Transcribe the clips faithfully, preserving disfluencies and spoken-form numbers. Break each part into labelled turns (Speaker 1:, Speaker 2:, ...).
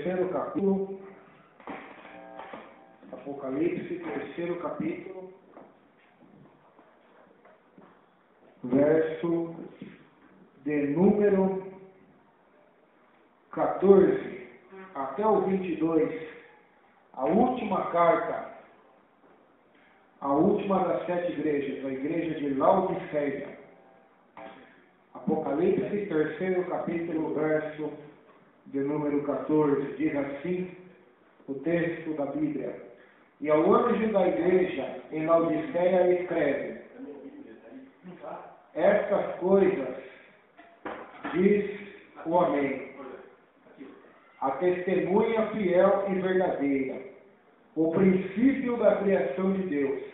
Speaker 1: terceiro capítulo, Apocalipse, terceiro capítulo, verso de número quatorze até o vinte e dois, a última carta, a última das sete igrejas, a igreja de Laodiceia. Apocalipse, terceiro capítulo, verso de número quatorze, diz assim o texto da Bíblia: E ao anjo da igreja em Laodiceia escreve: Estas coisas diz o Amém, a testemunha fiel e verdadeira, o princípio da criação de Deus.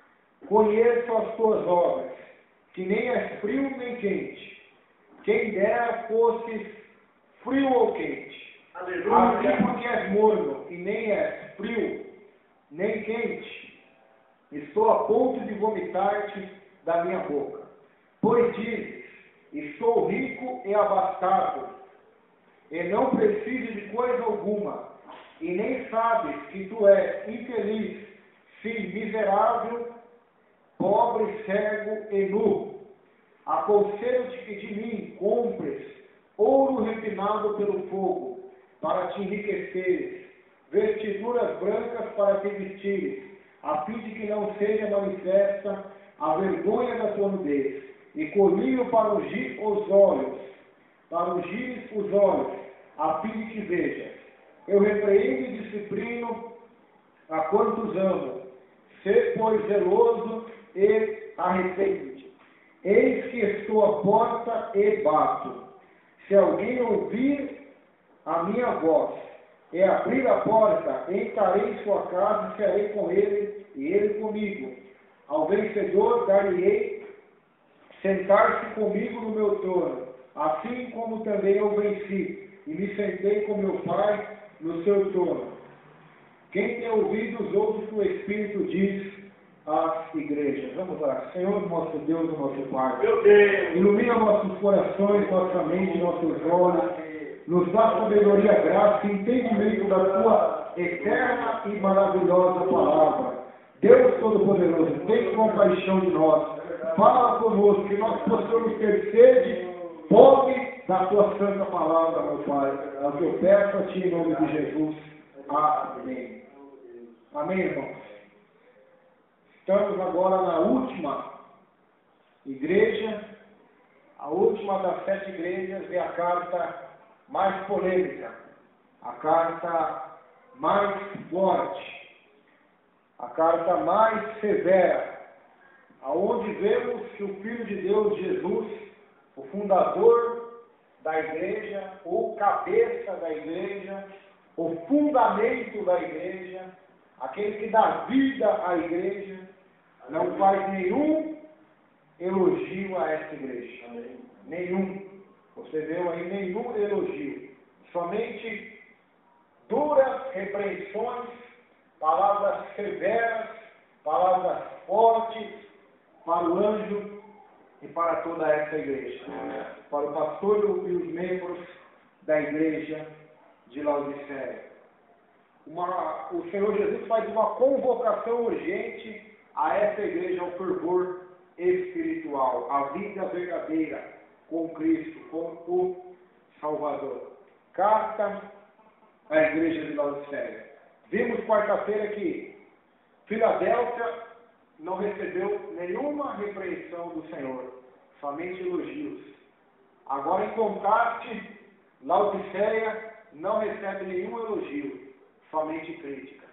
Speaker 1: Conheço as tuas obras, que nem és frio nem quente. Quem dera fosses frio ou quente. Aleluia. Assim porque és morno e nem és frio nem quente, estou a ponto de vomitar-te da minha boca. Pois dizes: estou rico e abastado, e não preciso de coisa alguma, e nem sabes que tu és infeliz, sim, miserável, pobre, cego e nu. Aconselho-te que de mim compres ouro refinado pelo fogo, para te enriqueceres, vestiduras brancas para te vestires, a fim de que não seja manifesta a vergonha da tua nudez, e colírio para ungir os olhos, para ungir os olhos, a fim de que vejas. Eu repreendo e disciplino a quantos amo. Sê, pois, zeloso e arrepende-te. Eis que estou à porta e bato. Se alguém ouvir a minha voz e abrir a porta, entrarei em sua casa e serei com ele e ele comigo. Ao vencedor dar-lhe-ei sentar-se comigo no meu trono, assim como também eu venci e me sentei com meu Pai no seu trono. Quem tem ouvidos, ouve o que o Espírito diz às igrejas. Vamos orar. Senhor, nosso Deus, nosso Pai, meu Deus, ilumina nossos corações, nossa mente, nossos olhos, nos dá sabedoria, graça e entendimento da tua eterna e maravilhosa palavra. Deus Todo-Poderoso, tem compaixão de nós. Fala conosco, que nós possamos ter sede, fome da tua santa palavra, meu Pai. É o que eu peço a ti em nome de Jesus. Amém. Amém, irmãos. Estamos agora na última igreja, a última das sete igrejas, e a carta mais polêmica, a carta mais forte, a carta mais severa, aonde vemos que o Filho de Deus, Jesus, o fundador da igreja, o cabeça da igreja, o fundamento da igreja, aquele que dá vida à igreja, não faz nenhum elogio a essa igreja. Amém. Nenhum. Você viu aí nenhum elogio. Somente duras repreensões, palavras severas, palavras fortes para o anjo e para toda essa igreja. Para o pastor e os membros da igreja de Laodiceia. Uma, o Senhor Jesus faz uma convocação urgente a essa igreja ao fervor espiritual, a vida verdadeira com Cristo, com o Salvador. Carta à igreja de Laodiceia. Vimos quarta-feira que Filadélfia não recebeu nenhuma repreensão do Senhor, somente elogios. Agora, em contraste, Laodiceia não recebe nenhum elogio, somente críticas.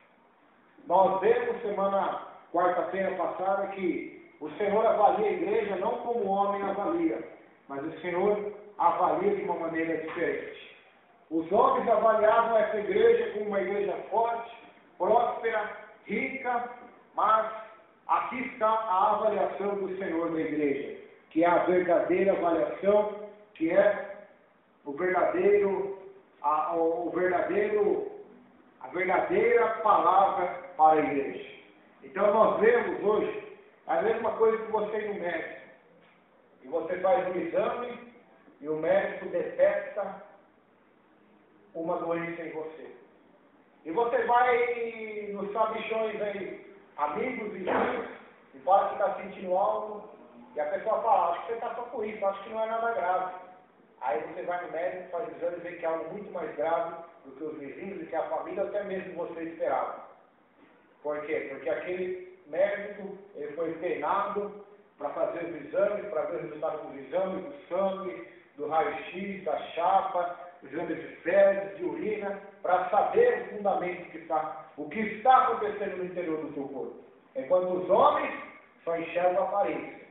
Speaker 1: Nós vemos semana, quarta-feira passada, que o Senhor avalia a igreja não como o homem avalia, mas o Senhor avalia de uma maneira diferente. Os homens avaliavam essa igreja como uma igreja forte, próspera, rica, mas aqui está a avaliação do Senhor da igreja, que é a verdadeira avaliação, que é o verdadeiro, a, o verdadeiro, a verdadeira palavra para a igreja. Então nós vemos hoje a mesma coisa que você ir no médico. E você faz um exame e o médico detecta uma doença em você. E você vai nos sabichões aí, amigos, vizinhos, e fala que está sentindo algo, e a pessoa fala, acho que você está só com isso, acho que não é nada grave. Aí você vai no médico, faz exame e vê que é algo muito mais grave do que os vizinhos e que a família, até mesmo você esperava. Por quê? Porque aquele médico, ele foi treinado para fazer os exames, para ver o resultado dos exames, do sangue, do raio-x, da chapa, exames de fezes, de urina, para saber o fundamento que está, o que está acontecendo no interior do teu corpo. Enquanto os homens só enxergam a aparência.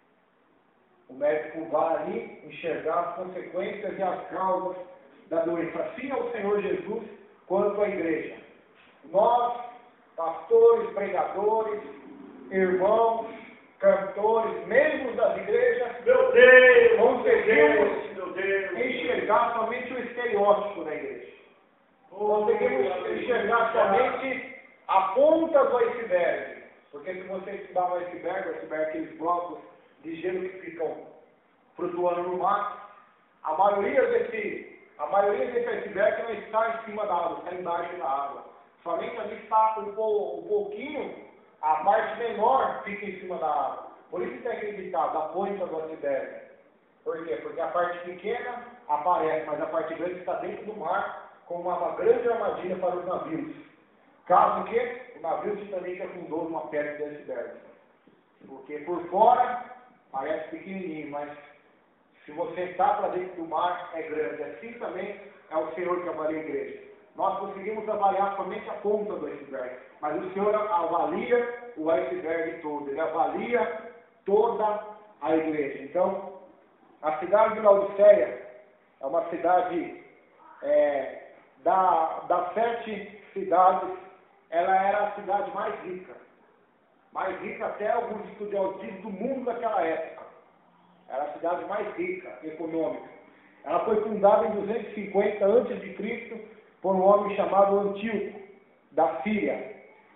Speaker 1: O médico vai ali enxergar as consequências e as causas da doença. Assim é o Senhor Jesus quanto à igreja. Nós, pastores, pregadores, irmãos, cantores, membros das igrejas,
Speaker 2: Meu Deus,
Speaker 1: conseguimos
Speaker 2: meu Deus,
Speaker 1: enxergar somente o estereótipo da igreja. Conseguimos enxergar somente a ponta do iceberg. Porque se você estudar o iceberg, o iceberg é aqueles blocos de gelo que ficam flutuando no mar, a maioria desse, a maioria desse iceberg não está em cima da água, está embaixo da água. Somente ali está um, um pouquinho, a parte menor fica em cima da água. Por isso tem aquele ditado, a ponta do iceberg. Por quê? Porque a parte pequena aparece, mas a parte grande está dentro do mar, como uma, uma grande armadilha para os navios. Caso que o navio Titanic afundou numa pedra do iceberg. Porque por fora parece pequenininho, mas se você está para dentro do mar, é grande. Assim também é o Senhor que avalia a igreja. Nós conseguimos avaliar somente a ponta do iceberg, mas o Senhor avalia o iceberg todo. Ele avalia toda a igreja. Então, a cidade de Laodiceia é uma cidade, é, da, das sete cidades, ela era a cidade mais rica. Mais rica até alguns estudiosos dizem do mundo daquela época. Era a cidade mais rica, econômica. Ela foi fundada em duzentos e cinquenta antes de Cristo por um homem chamado Antíoco, da Síria.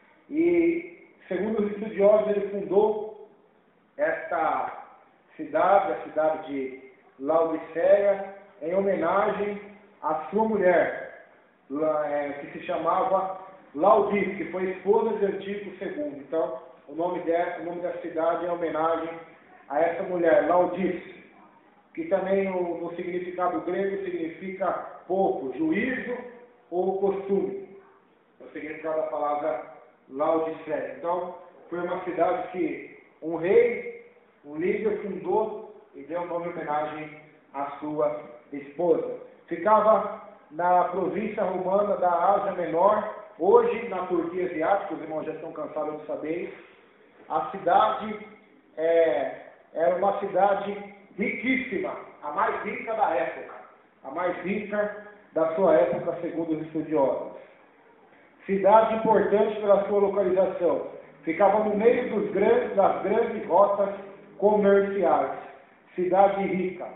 Speaker 1: E, segundo os estudiosos, ele fundou esta cidade, a cidade de Laodiceia, em homenagem à sua mulher, que se chamava Laodice, que foi esposa de Antíoco segundo. Então, o nome, de, o nome da cidade é homenagem a essa mulher, Laodice, que também no, no significado grego significa pouco, juízo ou costume. É o significado da palavra Laodiceia. Então, foi uma cidade que um rei, um líder fundou e deu um nome em homenagem à sua esposa. Ficava na província romana da Ásia Menor, hoje na Turquia Asiática, os irmãos já estão cansados de saber. A cidade é, era uma cidade riquíssima, a mais rica da época, a mais rica da sua época, segundo os estudiosos. Cidade importante pela sua localização, ficava no meio dos grandes, das grandes rotas comerciais, cidade rica.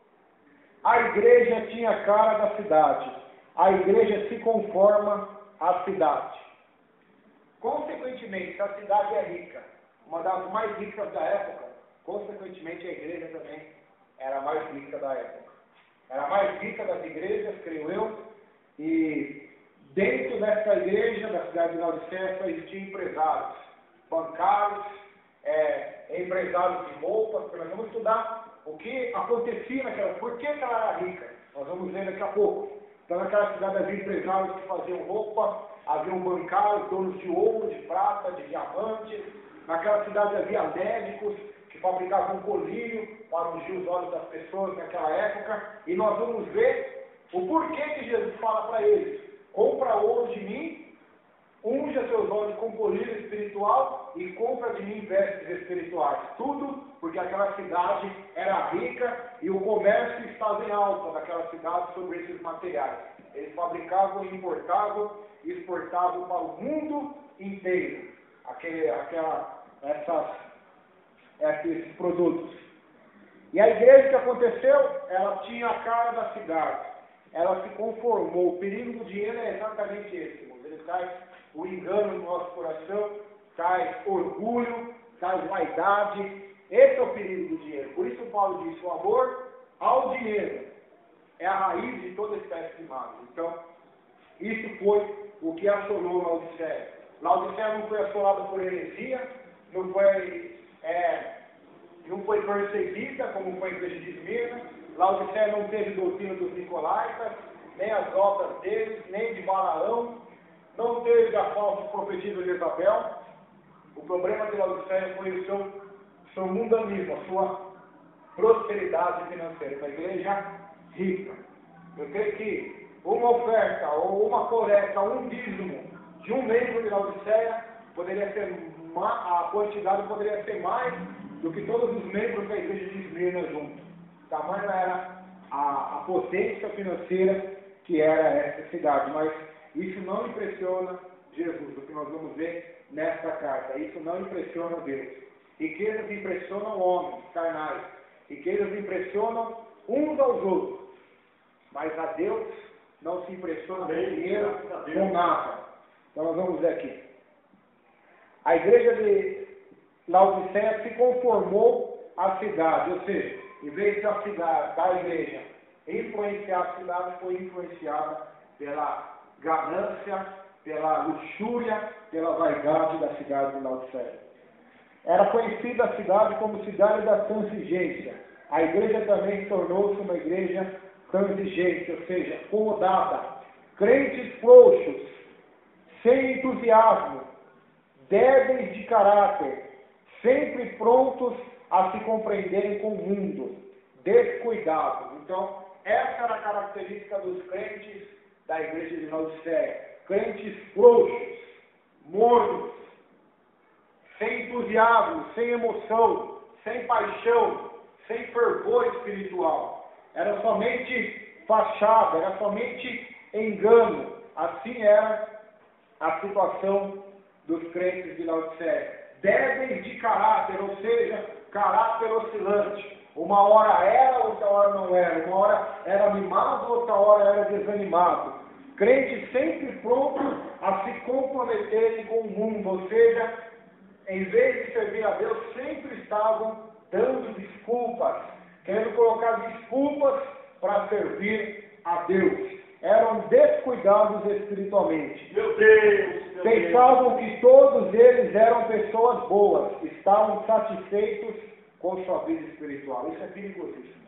Speaker 1: A igreja tinha a cara da cidade, a igreja se conforma à cidade. Consequentemente, se a cidade é rica, uma das mais ricas da época, consequentemente a igreja também era a mais rica da época. Era a mais rica das igrejas, creio eu, e dentro dessa igreja, da cidade de Laodiceia, só existiam empresários, bancários, é, empresários de roupas, porque nós vamos estudar o que acontecia naquela, por que ela era rica, nós vamos ver daqui a pouco. Então naquela cidade havia empresários que faziam roupa, havia bancários, donos de ouro, de prata, de diamantes. Naquela cidade havia médicos que fabricavam colírio para ungir os olhos das pessoas naquela época. E nós vamos ver o porquê que Jesus fala para eles: compra ouro de mim, unja seus olhos com colírio espiritual e compra de mim vestes espirituais. Tudo porque aquela cidade era rica e o comércio estava em alta daquela cidade sobre esses materiais. Eles fabricavam, importavam e exportavam para o mundo inteiro aquele, aquela, essas, esses produtos. E a igreja que aconteceu, ela tinha a cara da cidade. Ela se conformou. O perigo do dinheiro é exatamente esse, irmãos. Ele traz o engano no nosso coração, traz orgulho, traz vaidade. Esse é o perigo do dinheiro. Por isso Paulo disse: o amor ao dinheiro é a raiz de toda espécie de males. Então, isso foi o que assolou Laodiceia. Laodiceia não foi assolada por heresia, não foi, é, não foi perseguida, como foi a igreja de Esmirna. Laodiceia não teve doutrina dos Nicolaitas, nem as obras deles, nem de Balaão, não teve a falsa profecia de Jezabel. O problema de Laodiceia foi o seu, seu mundanismo, a sua prosperidade financeira, uma igreja rica. Eu creio que uma oferta, ou uma coleta, um dízimo de um membro de Laodiceia poderia ser, a quantidade poderia ser mais do que todos os membros da igreja de Esmirna juntos. Tamanho era a, a potência financeira que era essa cidade. Mas isso não impressiona Jesus, o que nós vamos ver nesta carta. Isso não impressiona Deus. Riquezas impressionam homens carnais. Riquezas impressionam uns aos outros. Mas a Deus não se impressiona com dinheiro, com nada. Então nós vamos ver aqui. A igreja de Laodiceia se conformou à cidade, ou seja, em vez da cidade, da igreja influenciar a cidade, foi influenciada pela ganância, pela luxúria, pela vaidade da cidade de Laodiceia. Era conhecida a cidade como cidade da transigência. A igreja também tornou-se uma igreja transigente, ou seja, acomodada. Crentes frouxos, sem entusiasmo, débeis de caráter, sempre prontos a se compreenderem com o mundo, descuidados. Então, essa era a característica dos crentes da igreja de Laodiceia. Crentes frouxos, mornos, sem entusiasmo, sem emoção, sem paixão, sem fervor espiritual. Era somente fachada, era somente engano. Assim era a situação dos crentes de Laodiceia. Débeis de caráter, ou seja, caráter oscilante. Uma hora era, outra hora não era. Uma hora era animado, outra hora era desanimado. Crentes sempre prontos a se comprometerem com o mundo, ou seja, em vez de servir a Deus, sempre estavam dando desculpas, querendo colocar desculpas para servir a Deus. Eram descuidados espiritualmente.
Speaker 2: Meu Deus! Meu
Speaker 1: Pensavam
Speaker 2: Deus.
Speaker 1: que todos eles eram pessoas boas, estavam satisfeitos com sua vida espiritual. Isso é perigosíssimo.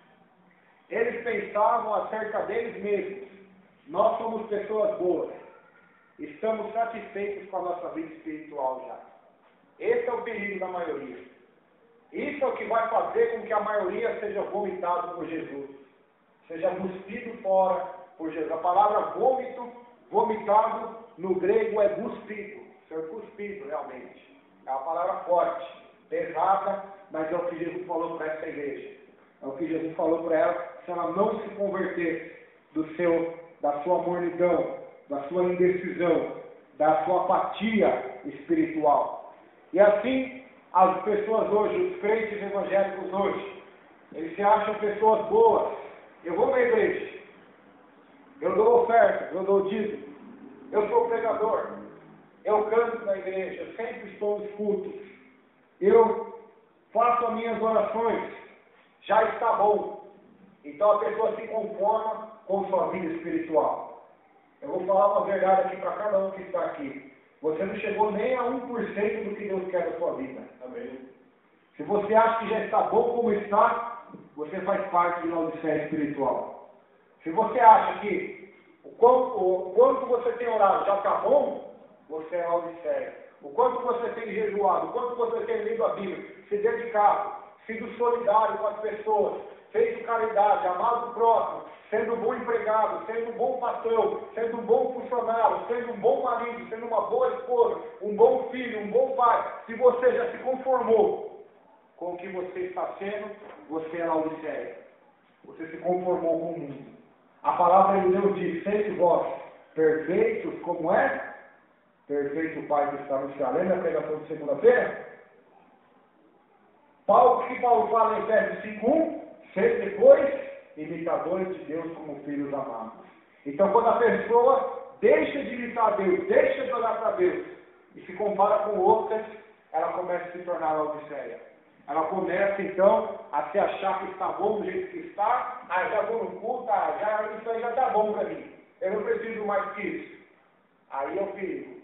Speaker 1: Eles pensavam acerca deles mesmos. Nós somos pessoas boas. Estamos satisfeitos com a nossa vida espiritual já. Esse é o perigo da maioria. Isso é o que vai fazer com que a maioria seja vomitado por Jesus. Seja cuspido fora por Jesus. A palavra vômito, vomitado, no grego é cuspido. Ser cuspido, realmente. É uma palavra forte, pesada, mas é o que Jesus falou para essa igreja. É o que Jesus falou para ela, se ela não se convertesse do seu, da sua mornidão, da sua indecisão, da sua apatia espiritual. E assim, as pessoas hoje, os crentes evangélicos hoje, eles se acham pessoas boas. Eu vou na igreja, eu dou oferta, eu dou dízimo, eu sou pregador, eu canto na igreja, eu sempre estou nos cultos, eu faço as minhas orações, já está bom. Então a pessoa se conforma com sua vida espiritual. Eu vou falar uma verdade aqui para cada um que está aqui. Você não chegou nem a um por cento do que Deus quer da sua vida.
Speaker 2: Amém.
Speaker 1: Se você acha que já está bom como está, você faz parte de Laodiceia espiritual. Se você acha que o quanto, o quanto você tem orado já está bom, você é Laodiceia. O quanto você tem jejuado, o quanto você tem lido a Bíblia, se dedicado, sido solidário com as pessoas, feito caridade, amado o próximo, sendo um bom empregado, sendo um bom patrão, sendo um bom funcionário, sendo um bom marido, sendo uma boa esposa, um bom filho, um bom pai. Se você já se conformou com o que você está sendo, você é Laodiceia. Você se conformou com o mundo. A palavra de Deus diz, sede vós perfeitos, como é? Perfeito o Pai que está no céu. Lembra a pregação de segunda-feira? Paulo, que Paulo fala em Efésios cinco um, sede depois imitadores de Deus como filhos amados. Então, quando a pessoa deixa de imitar a Deus, deixa de olhar para Deus e se compara com outras, ela começa a se tornar Laodiceia. Ela começa, então, a se achar que está bom do jeito que está. Ah, já vou no culto, ah, já, isso aí já está bom para mim. Eu não preciso mais que isso. Aí é o perigo.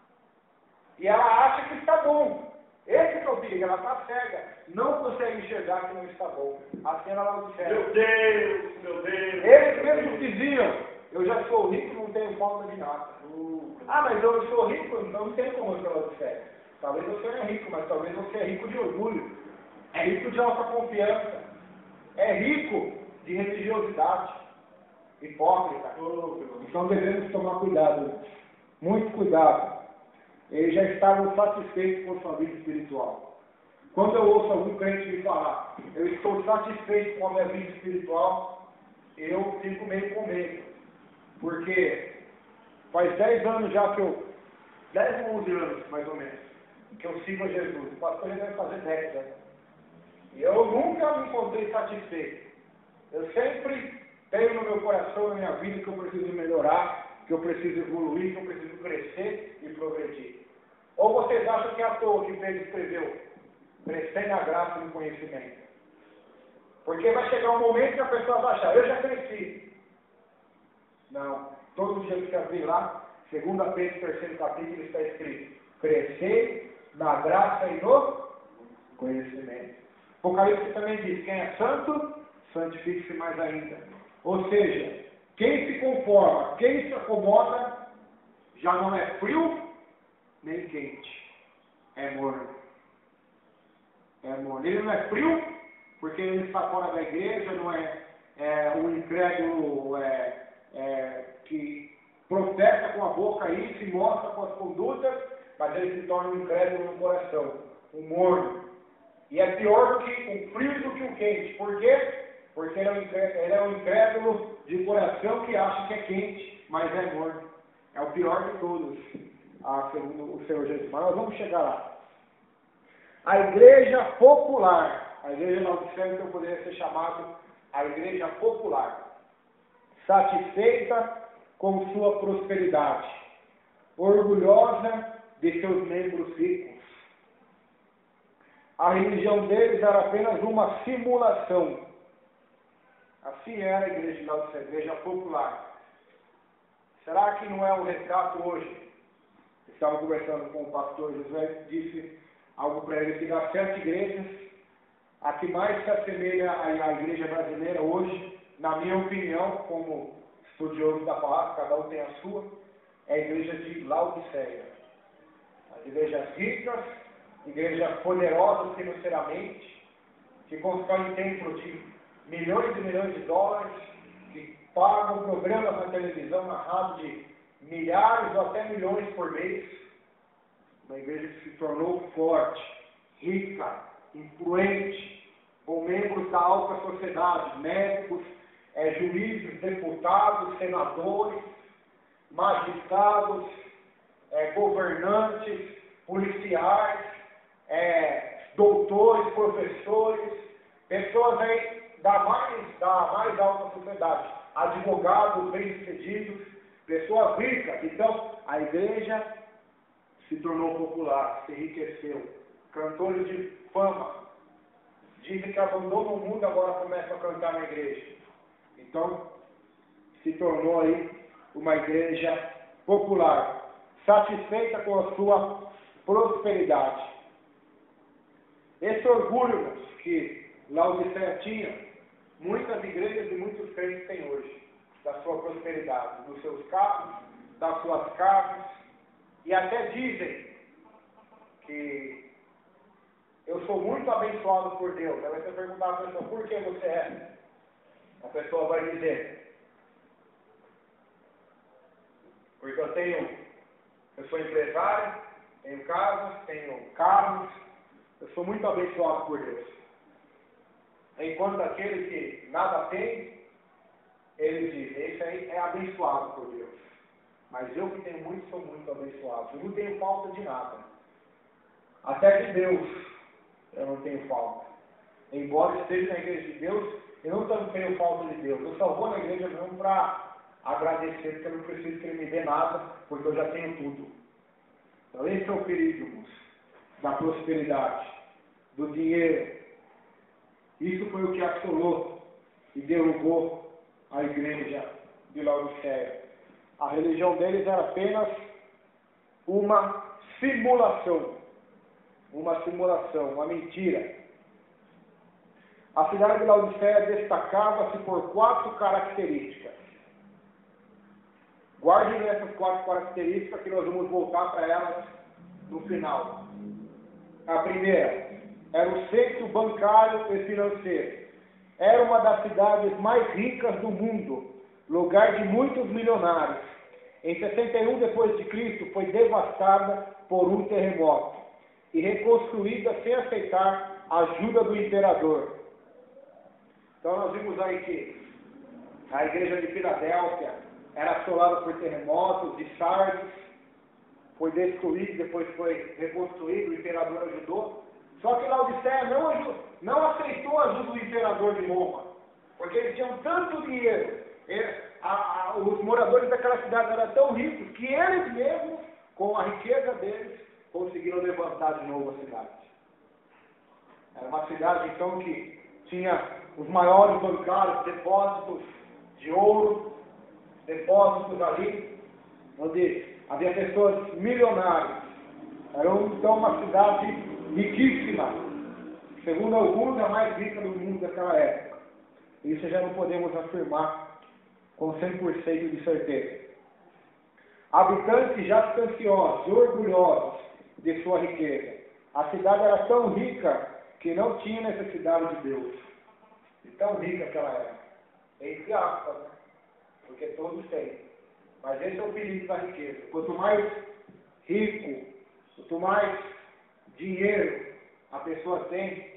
Speaker 1: E ela acha que está bom. Esse que é o perigo. Ela está cega. Não consegue enxergar que não está bom. Assim ela observa.
Speaker 2: Meu Deus, meu Deus.
Speaker 1: Eles mesmos diziam, eu já sou rico, não tenho falta de nada. Ah, mas eu sou rico, então não tem como eu ser observe. Talvez você não é rico, mas talvez você é rico de orgulho. É rico de alta confiança. É rico de religiosidade. Hipócrita. Então devemos tomar cuidado. Muito cuidado. Eles já estavam satisfeitos com sua vida espiritual. Quando eu ouço algum crente me falar, eu estou satisfeito com a minha vida espiritual, eu fico meio com medo. Porque faz dez anos já que eu, dez ou onze anos mais ou menos, que eu sigo a Jesus. O pastor ele deve fazer dez, né? E eu nunca me encontrei satisfeito. Eu sempre tenho no meu coração, na minha vida, que eu preciso melhorar, que eu preciso evoluir, que eu preciso crescer e progredir. Ou vocês acham que é à toa que Pedro escreveu, crescer na graça e no conhecimento? Porque vai chegar um momento que a pessoa vai achar, eu já cresci. Não. Todo dia que você abrir lá, segunda Pedro, terceiro capítulo, está escrito, crescer na graça e no conhecimento. Apocalipse também diz, quem é santo, santifique-se mais ainda. Ou seja, quem se conforma, quem se acomoda, já não é frio, nem quente. É morno. É morno. Ele não é frio, porque ele está fora da igreja, não é, é um incrédulo é, é, que professa com a boca isso e mostra com as condutas, mas ele se torna um incrédulo no coração, um morno. E é pior do que um frio do que um quente. Por quê? Porque ele é, um incrédulo, ele é um incrédulo de coração que acha que é quente, mas é morno. É o pior de todos, ah, segundo o Senhor Jesus. Mas nós vamos chegar lá. A igreja popular, a igreja na Odisseia, então poderia ser chamado a igreja popular, satisfeita com sua prosperidade, orgulhosa de seus membros ricos. A religião deles era apenas uma simulação. Assim era a igreja de Laodiceia, a igreja popular. Será que não é um retrato hoje? Estava conversando com o pastor José, disse algo para ele, que das sete igrejas, a que mais se assemelha à igreja brasileira hoje, na minha opinião, como estudioso da palavra, cada um tem a sua, é a igreja de Laodiceia. As igrejas ricas, igrejas poderosas financeiramente, que constroem templos de milhões e milhões de dólares, que pagam programas na televisão, na rádio de milhares ou até milhões por mês. Uma igreja que se tornou forte, rica, influente, com membros da alta sociedade, médicos, é, juízes, deputados, senadores, magistrados, é, governantes, policiais, é, doutores, professores, pessoas aí da mais, da mais alta sociedade, advogados bem-sucedidos, pessoas ricas. Então, a igreja se tornou popular, se enriqueceu. Cantores de fama dizem que abandonam o mundo, agora começam a cantar na igreja. Então, se tornou aí uma igreja popular, satisfeita com a sua prosperidade. Esse orgulho que Laodiceia tinha, muitas igrejas e muitos crentes têm hoje, da sua prosperidade, dos seus carros, das suas casas, e até dizem que eu sou muito abençoado por Deus. Aí você perguntar à pessoa, por que você é? A pessoa vai dizer, porque eu tenho, eu sou empresário, tenho casas, tenho carros, eu sou muito abençoado por Deus. Enquanto aquele que nada tem, ele diz, esse aí é abençoado por Deus. Mas eu que tenho muito, sou muito abençoado. Eu não tenho falta de nada. Até de Deus eu não tenho falta. Embora esteja na igreja de Deus, eu não tenho falta de Deus. Eu só vou na igreja mesmo para agradecer, porque eu não preciso que Ele me dê nada, porque eu já tenho tudo. Então esse é o perigo, irmãos, da prosperidade, do dinheiro. Isso foi o que assolou e derrubou a igreja de Laodiceia. A religião deles era apenas uma simulação. Uma simulação, uma mentira. A cidade de Laodiceia destacava-se por quatro características. Guardem essas quatro características que nós vamos voltar para elas no final. A primeira, era o centro bancário e financeiro. Era uma das cidades mais ricas do mundo, lugar de muitos milionários. Em sessenta e um depois de Cristo foi devastada por um terremoto e reconstruída sem aceitar a ajuda do imperador. Então nós vimos aí que a igreja de Filadélfia era assolada por terremotos, de Sardes, foi destruído, depois foi reconstruído, o imperador ajudou. Só que Laodiceia não, ajudou, não aceitou a ajuda do imperador de Roma, porque eles tinham tanto dinheiro, eles, a, a, os moradores daquela cidade eram tão ricos que eles mesmos, com a riqueza deles, conseguiram levantar de novo a cidade. Era uma cidade então que tinha os maiores bancários, depósitos de ouro, depósitos ali, onde havia pessoas milionárias. Era então uma cidade riquíssima, segundo alguns, a mais rica do mundo daquela época. Isso já não podemos afirmar com cem por cento de certeza. Habitantes jactanciosos, orgulhosos de sua riqueza. A cidade era tão rica que não tinha necessidade de Deus. E tão rica que ela era. Entre aspas, né? Porque todos têm. Mas esse é o perigo da riqueza. Quanto mais rico, quanto mais dinheiro a pessoa tem,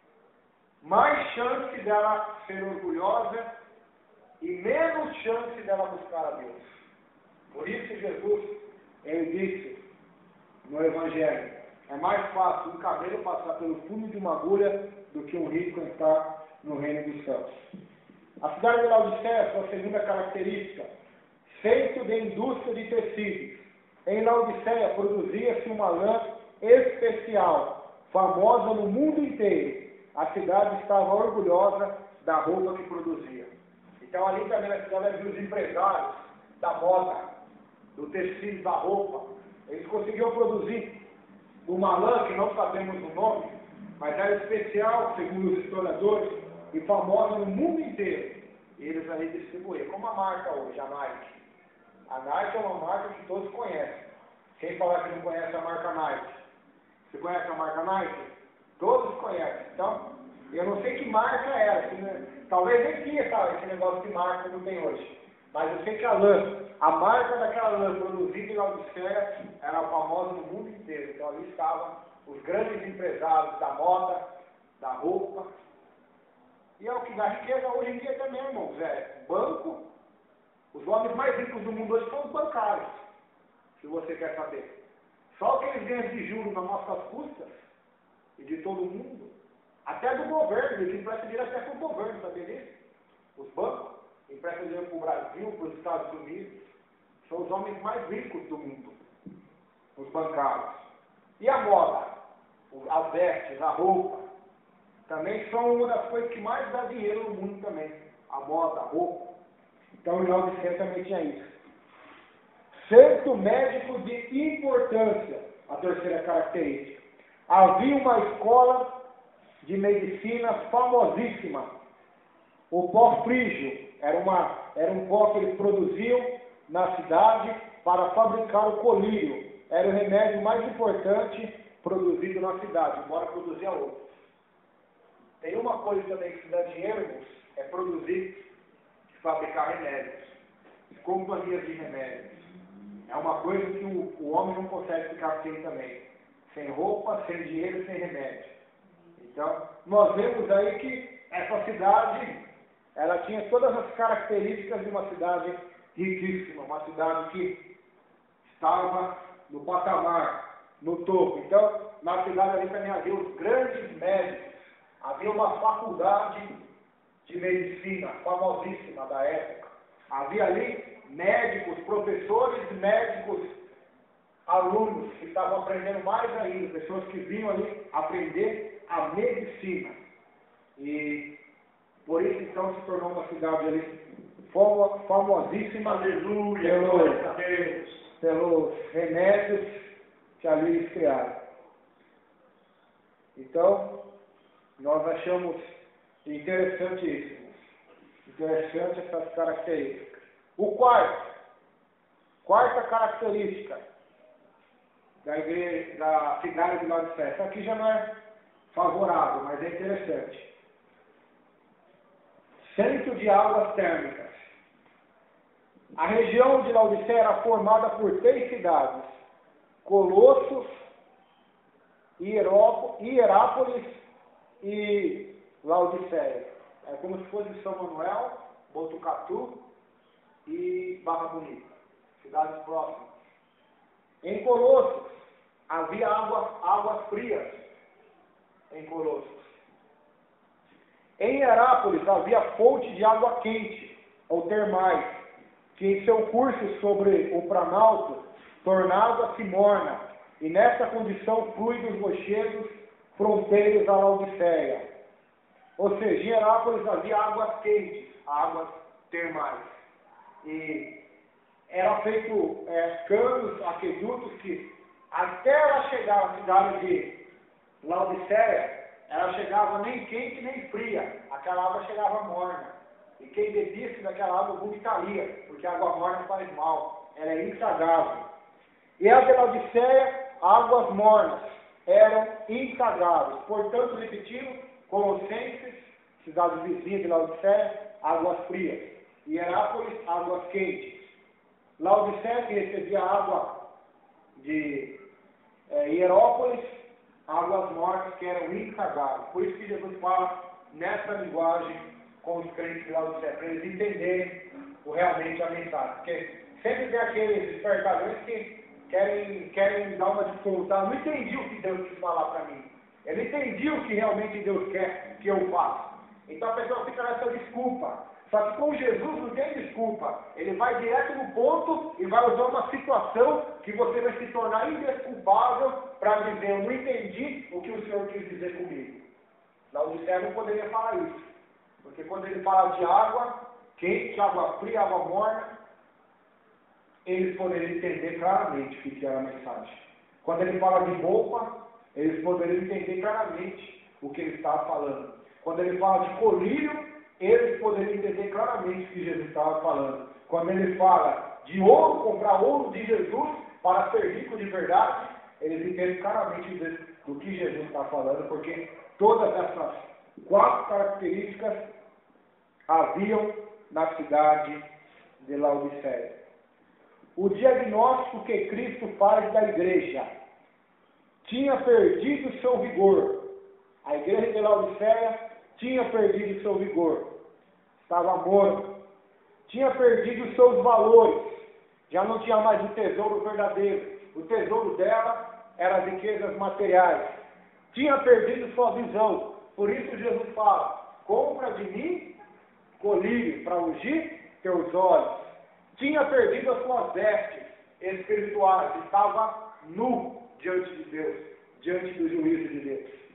Speaker 1: mais chance dela ser orgulhosa e menos chance dela buscar a Deus. Por isso Jesus, ele disse no Evangelho, é mais fácil um camelo passar pelo fundo de uma agulha do que um rico entrar no reino dos céus. A cidade de Laodiceia, sua segunda característica, centro de indústria de tecidos. Em Laodiceia produzia-se uma lã especial, famosa no mundo inteiro. A cidade estava orgulhosa da roupa que produzia. Então ali também na cidade havia os empresários da moda, do tecido, da roupa. Eles conseguiam produzir uma lã que não sabemos o nome, mas era especial, segundo os historiadores, e famosa no mundo inteiro. E eles ali distribuíam, como a marca hoje, a Nike. A Nike é uma marca que todos conhecem. Quem falar que não conhece a marca Nike? Você conhece a marca Nike? Todos conhecem. Então, eu não sei que marca era. Que, talvez nem tinha sabe, esse negócio de marca como tem hoje. Mas eu sei que a lã, a marca daquela lã produzida em Laodiceia era famosa no mundo inteiro. Então ali estavam os grandes empresários da moda, da roupa. E é o que dá riqueza hoje em dia também, irmãos. É banco. Os homens mais ricos do mundo hoje são os bancários. Se você quer saber. Só que eles ganham de juros nas nossas custas e de todo mundo. Até do governo. Eles emprestam dinheiro até para o governo, sabia disso? Os bancos emprestam dinheiro para o Brasil, para os Estados Unidos. São os homens mais ricos do mundo. Os bancários. E a moda? As vestes, a roupa. Também são uma das coisas que mais dá dinheiro no mundo também. A moda, a roupa. Então, em Laodiceia também tinha isso. Centro médico de importância, a terceira característica. Havia uma escola de medicina famosíssima. O pó frígio era, uma, era um pó que eles produziam na cidade para fabricar o colírio. Era o remédio mais importante produzido na cidade, embora produzia outros. Tem uma coisa também que se dá dinheiro, irmãos, é produzir e fabricar remédios. Companhias de remédios. É uma coisa que o, o homem não consegue ficar sem também. Sem roupa, sem dinheiro e sem remédio. Então, nós vemos aí que essa cidade, ela tinha todas as características de uma cidade riquíssima. Uma cidade que estava no patamar, no topo. Então, na cidade ali também havia os grandes médicos. Havia uma faculdade de medicina famosíssima da época. Havia ali médicos, professores médicos alunos que estavam aprendendo mais ainda, pessoas que vinham ali aprender a medicina. E por isso então se tornou uma cidade ali famo- famosíssima
Speaker 2: Aleluia,
Speaker 1: pelos,
Speaker 2: glória a Deus.
Speaker 1: pelos remédios que ali eles criaram. Então, nós achamos interessante isso. Interessante essas características. O quarto, quarta característica da igreja, da cidade de Laodiceia. Essa aqui já não é favorável, mas é interessante. Centro de águas térmicas. A região de Laodiceia era formada por três cidades: Colossos, Hieró- Hierápolis e Laodiceia. É como se fosse São Manuel, Botucatu e Barra Bonita, cidades próximas. Em Colossos havia águas, águas frias, em Colossos. Em Hierápolis havia fonte de água quente, ou termais, que em seu curso sobre o Planalto tornava-se morna, e nessa condição flui dos rochedos fronteiros a Laodiceia. Ou seja, em Hierápolis havia águas quentes, águas termais. E era feito é, canos, aquedutos, que até ela chegar à cidade de Laodiceia, ela chegava nem quente nem fria, aquela água chegava morna. E quem bebisse daquela água vomitaria, porque a água morna faz mal, ela é intragável. E a de Laodiceia, águas mornas, eram intragáveis. Portanto, repetindo, Colossenses, cidade vizinha de Laodiceia, águas frias. Hierápolis, águas quentes. Laodiceia, que recebia água de é, Hierópolis, águas mortas que eram intragáveis. Por isso que Jesus fala nessa linguagem com os crentes de Laodiceia, para eles entenderem o, realmente a mensagem. Porque sempre tem aqueles despertadores que querem, querem dar uma desculpa. Eu não entendi o que Deus quis falar para mim. Eu não entendi o que realmente Deus quer que eu faça. Então a pessoa fica nessa desculpa. Só que com Jesus não tem desculpa. Ele vai direto no ponto e vai usar uma situação que você vai se tornar indesculpável para dizer: eu não entendi o que o Senhor quis dizer comigo. Laodiceia não poderia falar isso. Porque quando ele fala de água quente, água fria, água morna, eles poderiam entender claramente o que era a mensagem. Quando ele fala de roupa, eles poderiam entender claramente o que ele estava falando. Quando ele fala de colírio, eles poderiam entender claramente o que Jesus estava falando. Quando ele fala de ouro, comprar ouro de Jesus para ser rico de verdade, eles entendem claramente do que Jesus está falando, porque todas essas quatro características haviam na cidade de Laodiceia. O diagnóstico que Cristo faz da igreja tinha perdido seu vigor. A igreja de Laodiceia tinha perdido seu vigor, estava morto, tinha perdido seus valores, já não tinha mais o tesouro verdadeiro. O tesouro dela eram as riquezas materiais. Tinha perdido sua visão. Por isso Jesus fala: compra de mim colírio para ungir teus olhos. Tinha perdido as suas vestes espirituais, estava nu diante de Deus, diante do juízo de Deus.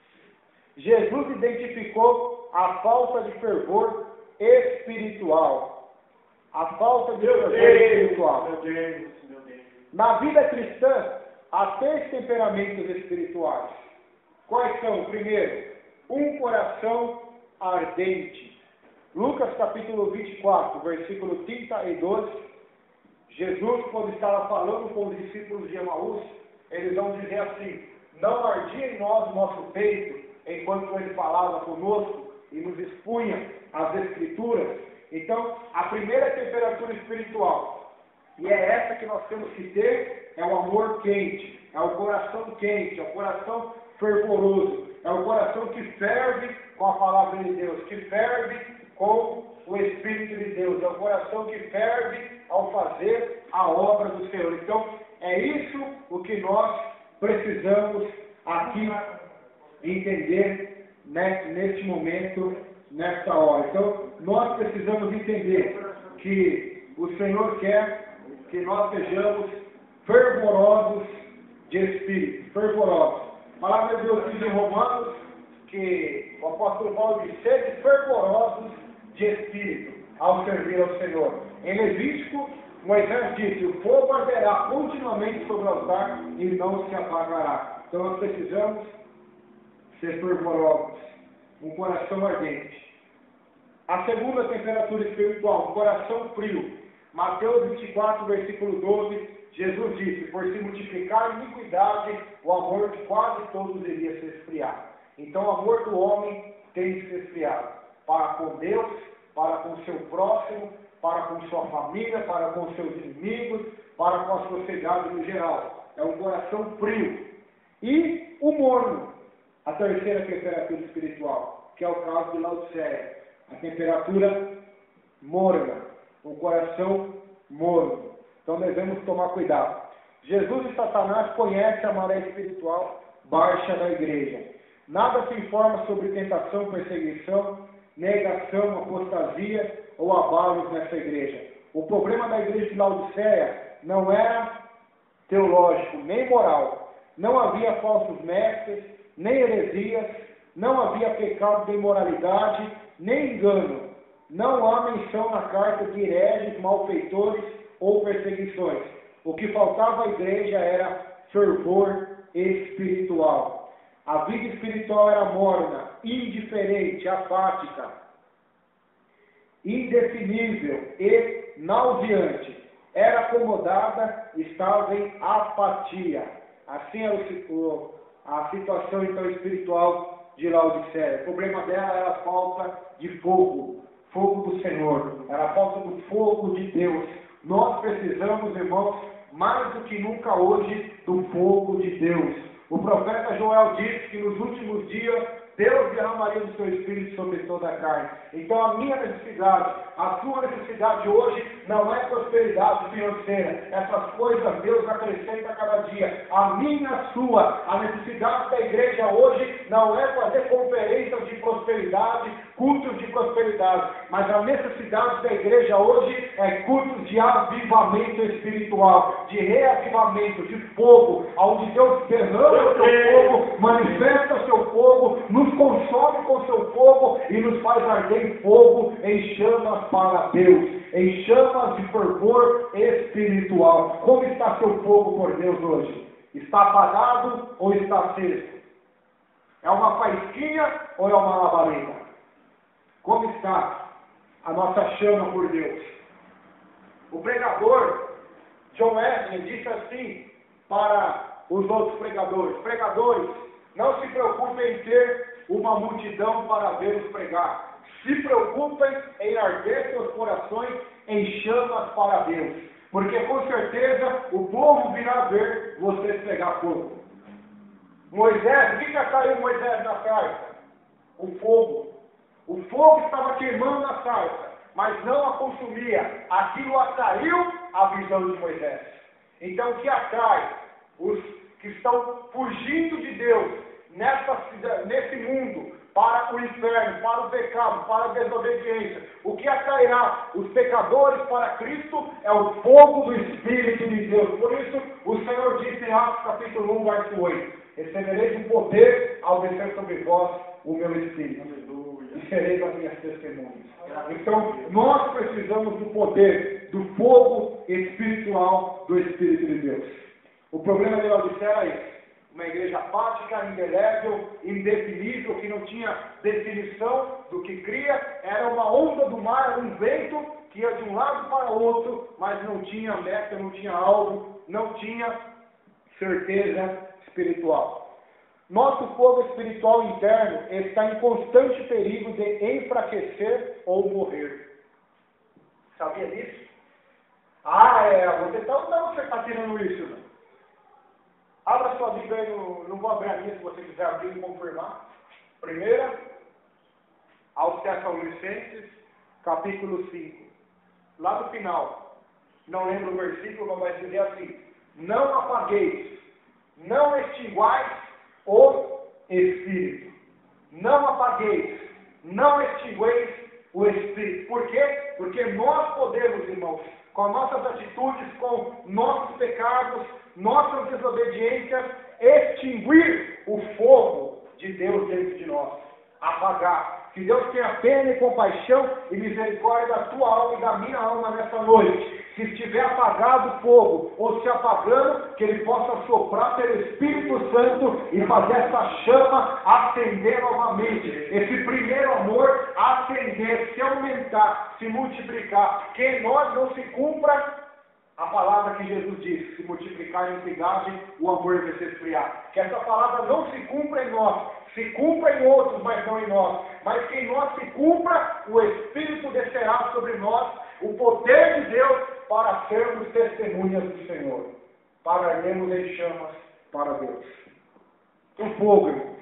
Speaker 1: Jesus identificou a falta de fervor espiritual. A falta de
Speaker 2: Meu
Speaker 1: fervor
Speaker 2: Deus,
Speaker 1: espiritual.
Speaker 2: meu Deus, meu Deus.
Speaker 1: Na vida cristã, há três temperamentos espirituais. Quais são? Primeiro, um coração ardente. Lucas capítulo vinte e quatro, versículo trinta e dois. Jesus, quando estava falando com os discípulos de Emaús, eles vão dizer assim: não ardia em nós o nosso peito, enquanto ele falava conosco e nos expunha as Escrituras. Então, a primeira temperatura espiritual, e é essa que nós temos que ter, é o amor quente, é o coração quente, é o coração fervoroso, é o coração que ferve com a palavra de Deus, que ferve com o Espírito de Deus, é o coração que ferve ao fazer a obra do Senhor. Então, é isso o que nós precisamos aqui entender neste momento, nesta hora. Então, nós precisamos entender que o Senhor quer que nós sejamos fervorosos de espírito. Fervorosos. A palavra de Deus diz em Romanos que o apóstolo Paulo diz: sede fervorosos de espírito ao servir ao Senhor. Em Levítico, Moisés disse: o fogo arderá continuamente sobre o altar e não se apagará. Então nós precisamos ser fervorosos, um coração ardente. A segunda temperatura espiritual, um coração frio. Mateus vinte e quatro, versículo doze, Jesus disse: por se multiplicar a iniquidade, o amor de quase todos iria se esfriar. Então o amor do homem tem que se esfriar para com Deus, para com o seu próximo, para com sua família, para com seus inimigos, para com a sociedade no geral. É um coração frio. E o morno, a terceira temperatura espiritual, que é o caso de Laodiceia. A temperatura morna, o coração morno. Então devemos tomar cuidado. Jesus e Satanás conhecem a maré espiritual baixa da igreja. Nada se informa sobre tentação, perseguição, negação, apostasia ou abalos nessa igreja. O problema da igreja de Laodiceia não era teológico, nem moral. Não havia falsos mestres, nem heresias, não havia pecado de imoralidade, nem engano. Não há menção na carta de hereges, malfeitores ou perseguições. O que faltava à igreja era fervor espiritual. A vida espiritual era morna, indiferente, apática, indefinível e nauseante. Era acomodada, estava em apatia. Assim era o, a situação então espiritual de Laodiceia. O problema dela era a falta de fogo, fogo do Senhor, era a falta do fogo de Deus. Nós precisamos, irmãos, mais do que nunca hoje, do fogo de Deus. O profeta Joel disse que nos últimos dias Deus derramaria do seu Espírito sobre toda a carne. Então a minha necessidade, a sua necessidade hoje não é prosperidade financeira. Essas coisas Deus acrescenta a cada dia. A minha, a sua, a necessidade da igreja hoje não é fazer conferências de prosperidade, cultos de prosperidade. Mas a necessidade da igreja hoje é cultos de avivamento espiritual, de reavivamento, de fogo, onde Deus derrama o seu fogo, manifesta o seu fogo, nos consome com seu fogo e nos faz arder em fogo, em chamas para Deus, em chamas de fervor espiritual. Como está seu fogo por Deus hoje? Está apagado ou está aceso? É uma faísquinha ou é uma labareda? Como está a nossa chama por Deus? O pregador John Wesley disse assim para os outros pregadores: pregadores, não se preocupem em ter uma multidão para vê-los pregar. Se preocupem em arder seus corações em chamas para Deus. Porque com certeza o povo virá ver vocês pegar fogo. Moisés, o que que atraiu Moisés na sarça? O fogo. O fogo estava queimando na sarça, mas não a consumia. Aquilo atraiu a visão de Moisés. Então o que atrai os que estão fugindo de Deus nessa, nesse mundo, para o inferno, para o pecado, para a desobediência? O que atrairá os pecadores para Cristo é o fogo do Espírito de Deus. Por isso, o Senhor disse em Atos capítulo um, verso oito: recebereis um poder ao descer sobre vós o meu Espírito, e sereis as minhas testemunhas. Então, nós precisamos do poder, do fogo espiritual do Espírito de Deus. O problema de Laodiceia era esse: uma igreja apática, indelével, indefinível, que não tinha definição do que cria. Era uma onda do mar, era um vento que ia de um lado para o outro, mas não tinha meta, não tinha alvo, não tinha certeza espiritual. Nosso fogo espiritual interno está em constante perigo de enfraquecer ou morrer. Sabia disso? Ah, é, você está, não, você está tirando isso, não? Abra sua Bíblia aí, no, não vou abrir a minha, se você quiser abrir e confirmar. Primeira, aos Tessalonicenses, capítulo cinco. Lá no final, não lembro o versículo, mas vai dizer assim: não apagueis, não extinguais o Espírito. Não apagueis, não extingueis o Espírito. Por quê? Porque nós podemos, irmãos, com nossas atitudes, com nossos pecados, nossas desobediências, extinguir o fogo de Deus dentro de nós, apagar. Que Deus tenha pena e compaixão e misericórdia da tua alma e da minha alma nessa noite. Se estiver apagado o fogo, ou se apagando, que Ele possa soprar pelo Espírito Santo e fazer essa chama acender novamente. Esse primeiro amor acender, se aumentar, se multiplicar. Que em nós não se cumpra a palavra que Jesus disse: se multiplicar a iniquidade, o amor vai se esfriar. Que essa palavra não se cumpra em nós, se cumpra em outros, mas não em nós. Mas que em nós se cumpra, o Espírito descerá sobre nós, o poder de Deus, para sermos testemunhas do Senhor, para ardermos em chamas para Deus. O fogo, irmãos,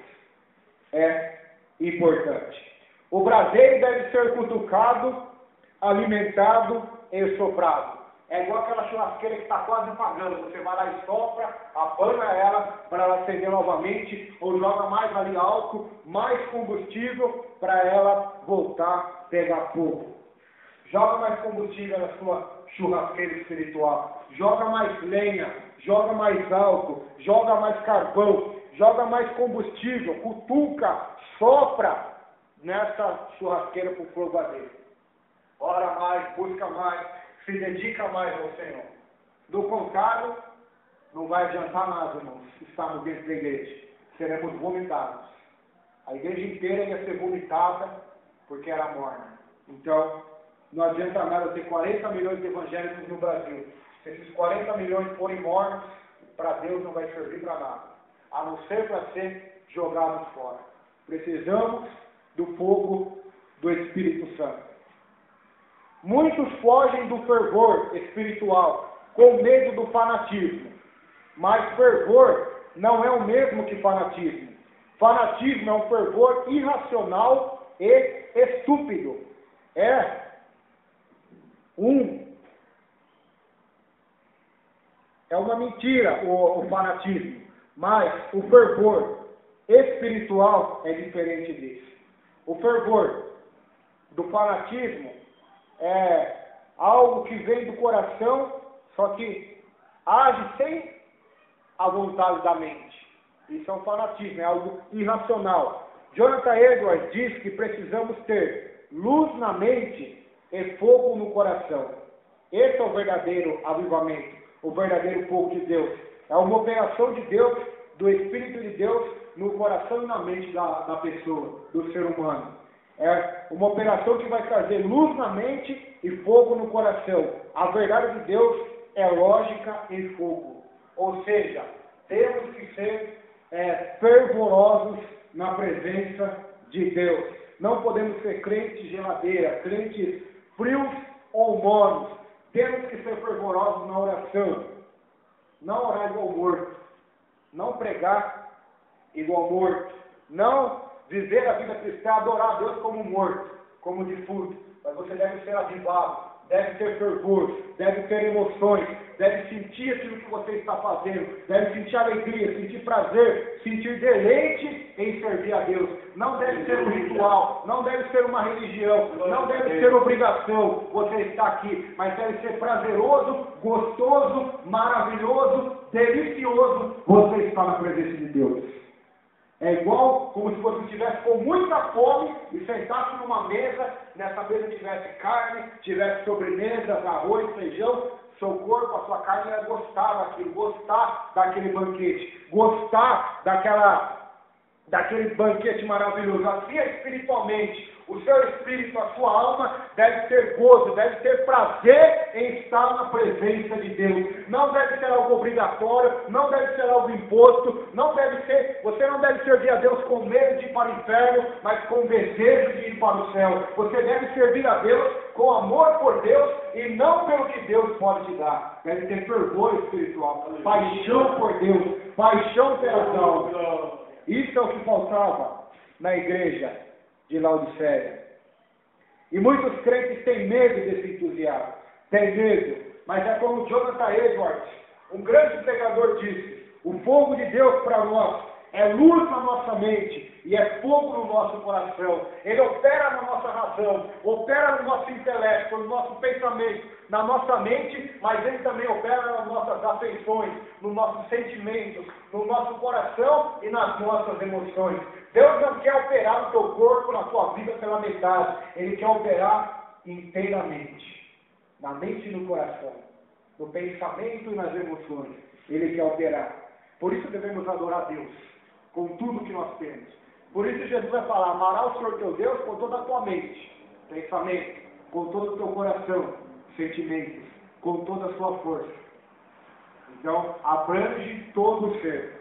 Speaker 1: é importante. O braseiro deve ser cutucado, alimentado e soprado. É igual aquela churrasqueira que está quase apagando. Você vai lá e sopra, apana ela para ela acender novamente, ou joga mais ali álcool, mais combustível para ela voltar a pegar fogo. Joga mais combustível na sua churrasqueira espiritual. Joga mais lenha, joga mais álcool, joga mais carvão, joga mais combustível, cutuca, sopra nessa churrasqueira para o fogo arder. Ora mais, busca mais, se dedica mais ao Senhor. Do contrário, não vai adiantar nada, irmãos, estarmos dentro da igreja. Seremos vomitados. A igreja inteira ia ser vomitada porque era morna. Então, não adianta nada ter quarenta milhões de evangélicos no Brasil. Se esses quarenta milhões forem mornos, para Deus não vai servir para nada, a não ser para ser jogados fora. Precisamos do fogo do Espírito Santo. Muitos fogem do fervor espiritual, com medo do fanatismo. Mas fervor não é o mesmo que fanatismo. Fanatismo é um fervor irracional e estúpido. É um é uma mentira o, o fanatismo, mas o fervor espiritual é diferente disso. O fervor do fanatismo é algo que vem do coração, só que age sem a vontade da mente. Isso é um fanatismo, é algo irracional. Jonathan Edwards diz que precisamos ter luz na mente e fogo no coração. Esse é o verdadeiro avivamento, o verdadeiro fogo de Deus. É uma operação de Deus, do Espírito de Deus, no coração e na mente da, da pessoa, do ser humano. É uma operação que vai trazer luz na mente e fogo no coração. A verdade de Deus é lógica e fogo. Ou seja, temos que ser é, fervorosos na presença de Deus. Não podemos ser crentes geladeira, crentes frios ou mornos. Temos que ser fervorosos na oração. Não orar igual morto. Não pregar igual morto. Não viver a vida cristã, adorar a Deus como morto, como defunto. Mas você deve ser avivado, deve ter fervor, deve ter emoções, deve sentir aquilo que você está fazendo, deve sentir alegria, sentir prazer, sentir deleite em servir a Deus. Não deve ser um ritual, não deve ser uma religião, não deve ser obrigação você estar aqui, mas deve ser prazeroso, gostoso, maravilhoso, delicioso você estar na presença de Deus. É igual como se você estivesse com muita fome e sentasse numa mesa, nessa mesa tivesse carne, tivesse sobremesa, arroz, feijão, seu corpo, a sua carne ia gostar daquilo, gostar daquele banquete, gostar daquela, daquele banquete maravilhoso. Assim é espiritualmente. O seu espírito, a sua alma, deve ter gozo, deve ter prazer em estar na presença de Deus. Não deve ser algo obrigatório, não deve ser algo imposto, não deve ser, você não deve servir a Deus com medo de ir para o inferno, mas com desejo de ir para o céu. Você deve servir a Deus com amor por Deus e não pelo que Deus pode te dar. Deve ter fervor espiritual, paixão por Deus, paixão pelas almas. Isso é o que faltava na igreja de Laodiceia. E muitos crentes têm medo desse entusiasmo, têm medo, mas é como Jonathan Edwards, um grande pregador, disse: o fogo de Deus para nós é luz na nossa mente, e é fogo no nosso coração. Ele opera na nossa razão, opera no nosso intelecto, no nosso pensamento, na nossa mente, mas ele também opera nas nossas afeições, nos nossos sentimentos, no nosso coração e nas nossas emoções. Deus não quer operar no teu corpo, na tua vida pela metade. Ele quer operar inteiramente, na mente e no coração, no pensamento e nas emoções. Ele quer operar. Por isso devemos adorar Deus, com tudo que nós temos. Por isso Jesus vai falar, amarás o Senhor teu Deus com toda a tua mente, pensamento, com todo o teu coração, sentimentos, com toda a sua força. Então, abrange todo o ser.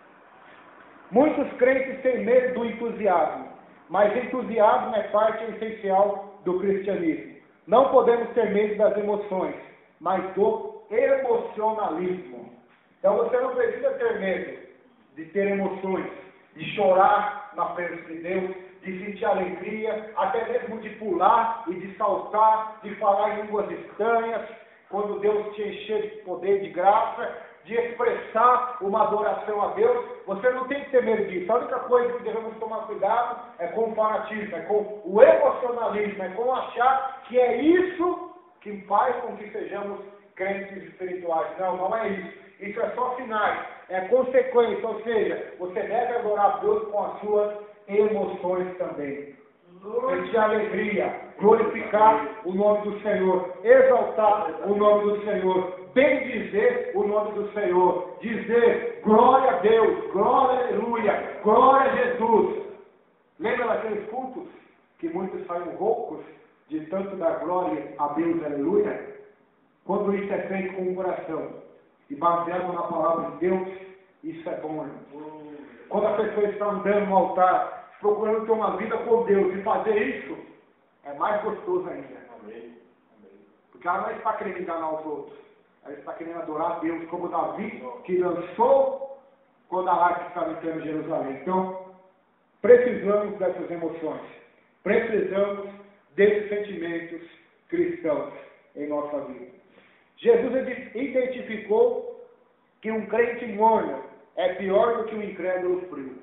Speaker 1: Muitos crentes têm medo do entusiasmo, mas entusiasmo é parte essencial do cristianismo. Não podemos ter medo das emoções, mas do emocionalismo. Então você não precisa ter medo de ter emoções, de chorar na presença de Deus, de sentir alegria, até mesmo de pular e de saltar, de falar em línguas estranhas, quando Deus te encher de poder, de graça, de expressar uma adoração a Deus. Você não tem que ter medo disso. A única coisa que devemos tomar cuidado é com o fanatismo, é com o emocionalismo, é com achar que é isso que faz com que sejamos crentes espirituais. Não, não é isso. Isso é só sinais, é consequência, ou seja, você deve adorar Deus com as suas emoções também. Sentir alegria, glorificar o nome do Senhor, exaltar o nome do Senhor, bendizer o nome do Senhor, dizer glória a Deus, glória, aleluia, glória a Jesus. Lembra daqueles cultos que muitos saem roucos de tanto dar glória a Deus, aleluia? Quando isso é feito com o coração e baseado na palavra de Deus, isso é bom, irmão. Quando a pessoa está andando no altar, procurando ter uma vida com Deus e fazer isso, é mais gostoso ainda. Amém. Porque ela não está querendo enganar os outros, ela está querendo adorar a Deus, como Davi, que lançou quando a arca estava entrando em Jerusalém. Então, precisamos dessas emoções, precisamos desses sentimentos cristãos em nossa vida. Jesus identificou que um crente morno é pior do que um incrédulo frio.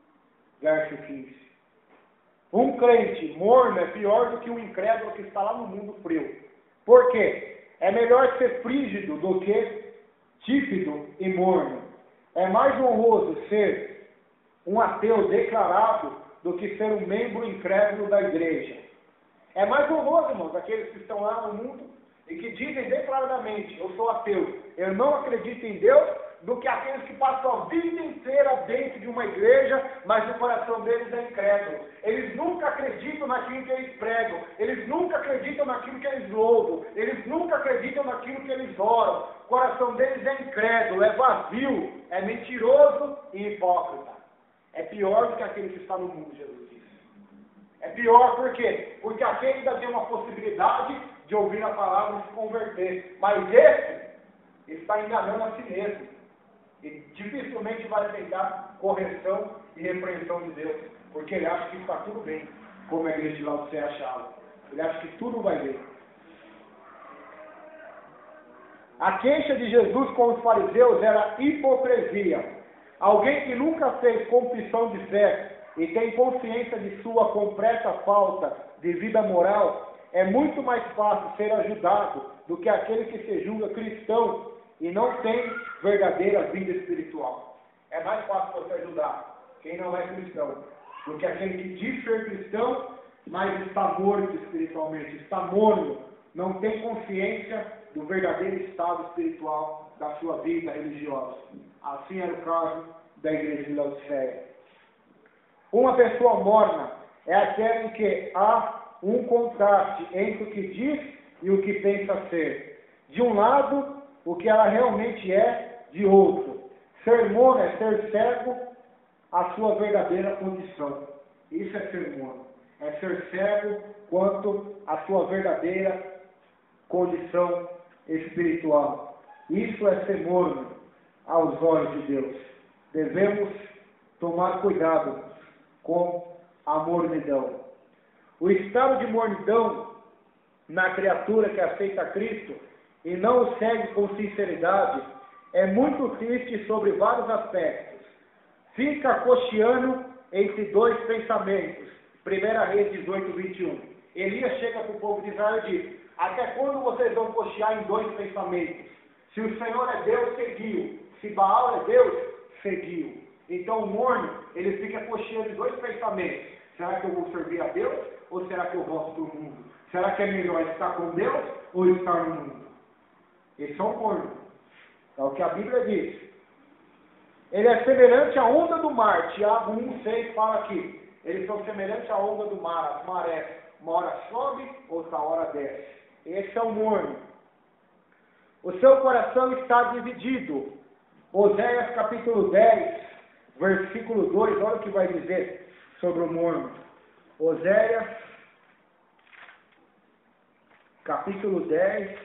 Speaker 1: Verso quinze. Um crente morno é pior do que um incrédulo que está lá no mundo frio. Por quê? É melhor ser frígido do que típido e morno. É mais honroso ser um ateu declarado do que ser um membro incrédulo da igreja. É mais honroso, irmãos, aqueles que estão lá no mundo e que dizem declaradamente, eu sou ateu, eu não acredito em Deus, do que aqueles que passam a vida inteira dentro de uma igreja, mas o coração deles é incrédulo. Eles nunca acreditam naquilo que eles pregam, eles nunca acreditam naquilo que eles louvam, eles nunca acreditam naquilo que eles oram. O coração deles é incrédulo, é vazio, é mentiroso e hipócrita. É pior do que aquele que está no mundo, Jesus disse. É pior por quê? Porque aquele ainda tem uma possibilidade de ouvir a palavra e se converter. Mas esse está enganando a si mesmo. E dificilmente vai aceitar correção e repreensão de Deus. Porque ele acha que está tudo bem, como a igreja de Laodiceia achava. Ele acha que tudo vai bem. A queixa de Jesus com os fariseus era hipocrisia. Alguém que nunca fez confissão de fé e tem consciência de sua completa falta de vida moral, é muito mais fácil ser ajudado do que aquele que se julga cristão e não tem verdadeira vida espiritual. É mais fácil você ajudar quem não é cristão do que aquele que diz ser cristão, mas está morto espiritualmente, está morno, não tem consciência do verdadeiro estado espiritual da sua vida religiosa. Assim era o caso da igreja de Laodiceia. Uma pessoa morna é aquela em que há um contraste entre o que diz e o que pensa ser. De um lado, o que ela realmente é, de outro. Ser morno é ser cego à sua verdadeira condição. Isso é ser morno. É ser cego quanto à sua verdadeira condição espiritual. Isso é ser morno aos olhos de Deus. Devemos tomar cuidado com a mornidão. O estado de mornidão na criatura que aceita Cristo e não o segue com sinceridade é muito triste sobre vários aspectos. Fica cocheando entre dois pensamentos. Primeira Reis dezoito, vinte e um. Elias chega para o povo de Israel e diz: até quando vocês vão cochear em dois pensamentos? Se o Senhor é Deus, seguiu. Se Baal é Deus, seguiu. Então o morno, ele fica cocheando em dois pensamentos. Será que eu vou servir a Deus ou será que eu volto para o mundo? Será que é melhor estar com Deus ou estar no mundo? Esse é o morno. É o que a Bíblia diz. Ele é semelhante à onda do mar. Tiago um, seis fala aqui. Eles são semelhantes à onda do mar, as marés. Uma hora sobe, outra hora desce. Esse é o morno. O seu coração está dividido. Oséias capítulo dez, versículo dois, olha o que vai dizer sobre o morno. Oséias capítulo dez,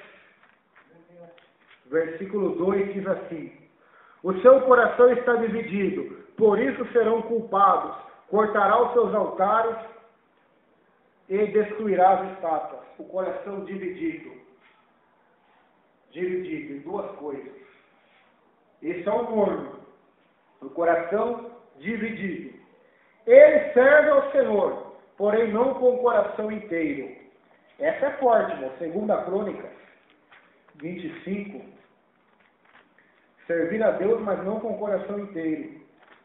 Speaker 1: versículo dois diz assim: o seu coração está dividido, por isso serão culpados, cortará os seus altares e destruirá as estátuas. O coração dividido, dividido em duas coisas. Esse é o morno, o coração dividido. Ele serve ao Senhor, porém não com o coração inteiro. Essa é forte, irmão. Segunda Crônicas vinte e cinco. Servir a Deus, mas não com o coração inteiro.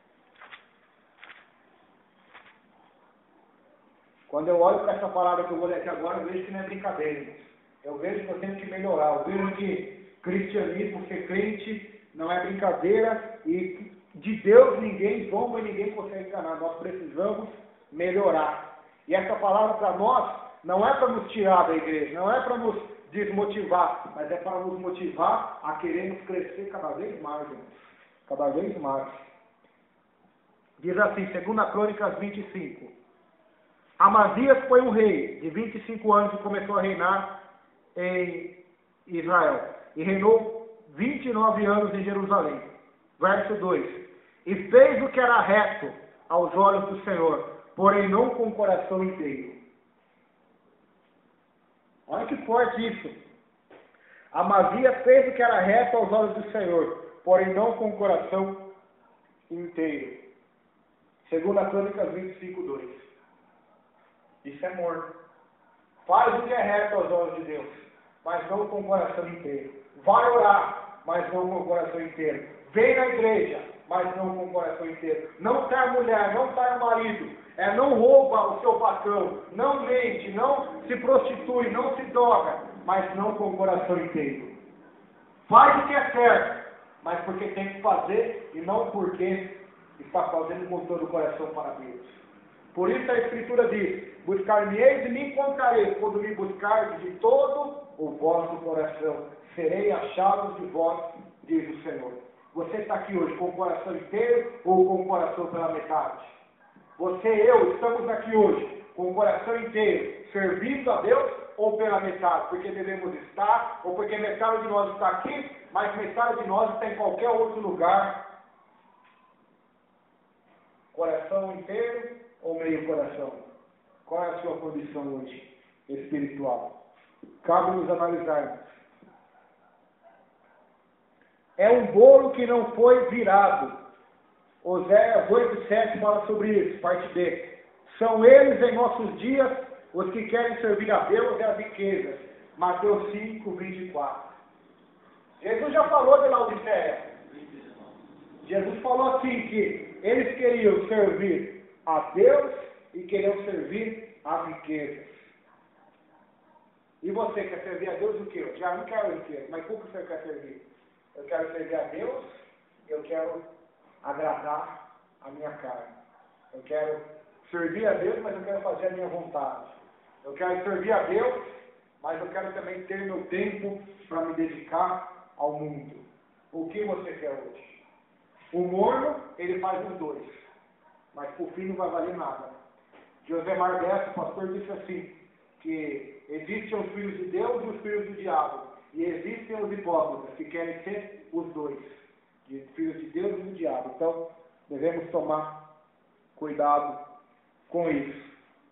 Speaker 1: Quando eu olho para essa palavra que eu vou ler aqui agora, eu vejo que não é brincadeira. Eu vejo que eu tenho que melhorar. Eu vejo que cristianismo, ser crente, não é brincadeira. E de Deus ninguém zomba e ninguém consegue enganar. Nós precisamos melhorar. E essa palavra para nós não é para nos tirar da igreja, não é para nos desmotivar, mas é para nos motivar a querermos crescer cada vez mais, irmãos. Cada vez mais. Diz assim, segunda Crônicas vinte e cinco. Amazias foi um rei de vinte e cinco anos e começou a reinar em Israel. E reinou vinte e nove anos em Jerusalém. Verso dois. E fez o que era reto aos olhos do Senhor, porém não com o coração inteiro. Olha que forte isso. Amazias fez o que era reto aos olhos do Senhor, porém não com o coração inteiro. Segunda Crônicas vinte e cinco, dois. Isso é morno. Faz o que é reto aos olhos de Deus, mas não com o coração inteiro. Vai orar, mas não com o coração inteiro. Vem na igreja, mas não com o coração inteiro. Não trai mulher, não trai marido. É, não rouba o seu patrão, não mente, não se prostitui, não se droga, mas não com o coração inteiro. Faz o que é certo, mas porque tem que fazer e não porque está fazendo com todo o coração para Deus. Por isso a Escritura diz: buscar-me-eis e me encontrareis, quando me buscardes de todo o vosso coração. Serei achado de vós, diz o Senhor. Você está aqui hoje com o coração inteiro ou com o coração pela metade? Você e eu estamos aqui hoje com o coração inteiro, servindo a Deus ou pela metade? Porque devemos estar, ou porque metade de nós está aqui, mas metade de nós está em qualquer outro lugar. Coração inteiro ou meio coração? Qual é a sua condição hoje espiritual? Cabe nos analisarmos. É um bolo que não foi virado. Oséias oito, sete fala sobre isso, parte B. São eles em nossos dias os que querem servir a Deus e as riquezas. Mateus cinco, vinte e quatro. Jesus já falou de Laodiceia. Jesus falou assim que eles queriam servir a Deus e queriam servir as riquezas. E você quer servir a Deus o quê? Eu já não quero riqueza, mas como você quer servir? Eu quero servir a Deus, eu quero agradar a minha carne. Eu quero servir a Deus, mas eu quero fazer a minha vontade. Eu quero servir a Deus, mas eu quero também ter meu tempo para me dedicar ao mundo. O que você quer hoje? O morno, ele faz os dois, mas por fim não vai valer nada. José Marbesso, o pastor, disse assim, que existem os filhos de Deus e os filhos do diabo, e existem os hipócritas que querem ser os dois, de filhos de Deus e do diabo. Então, devemos tomar cuidado com isso.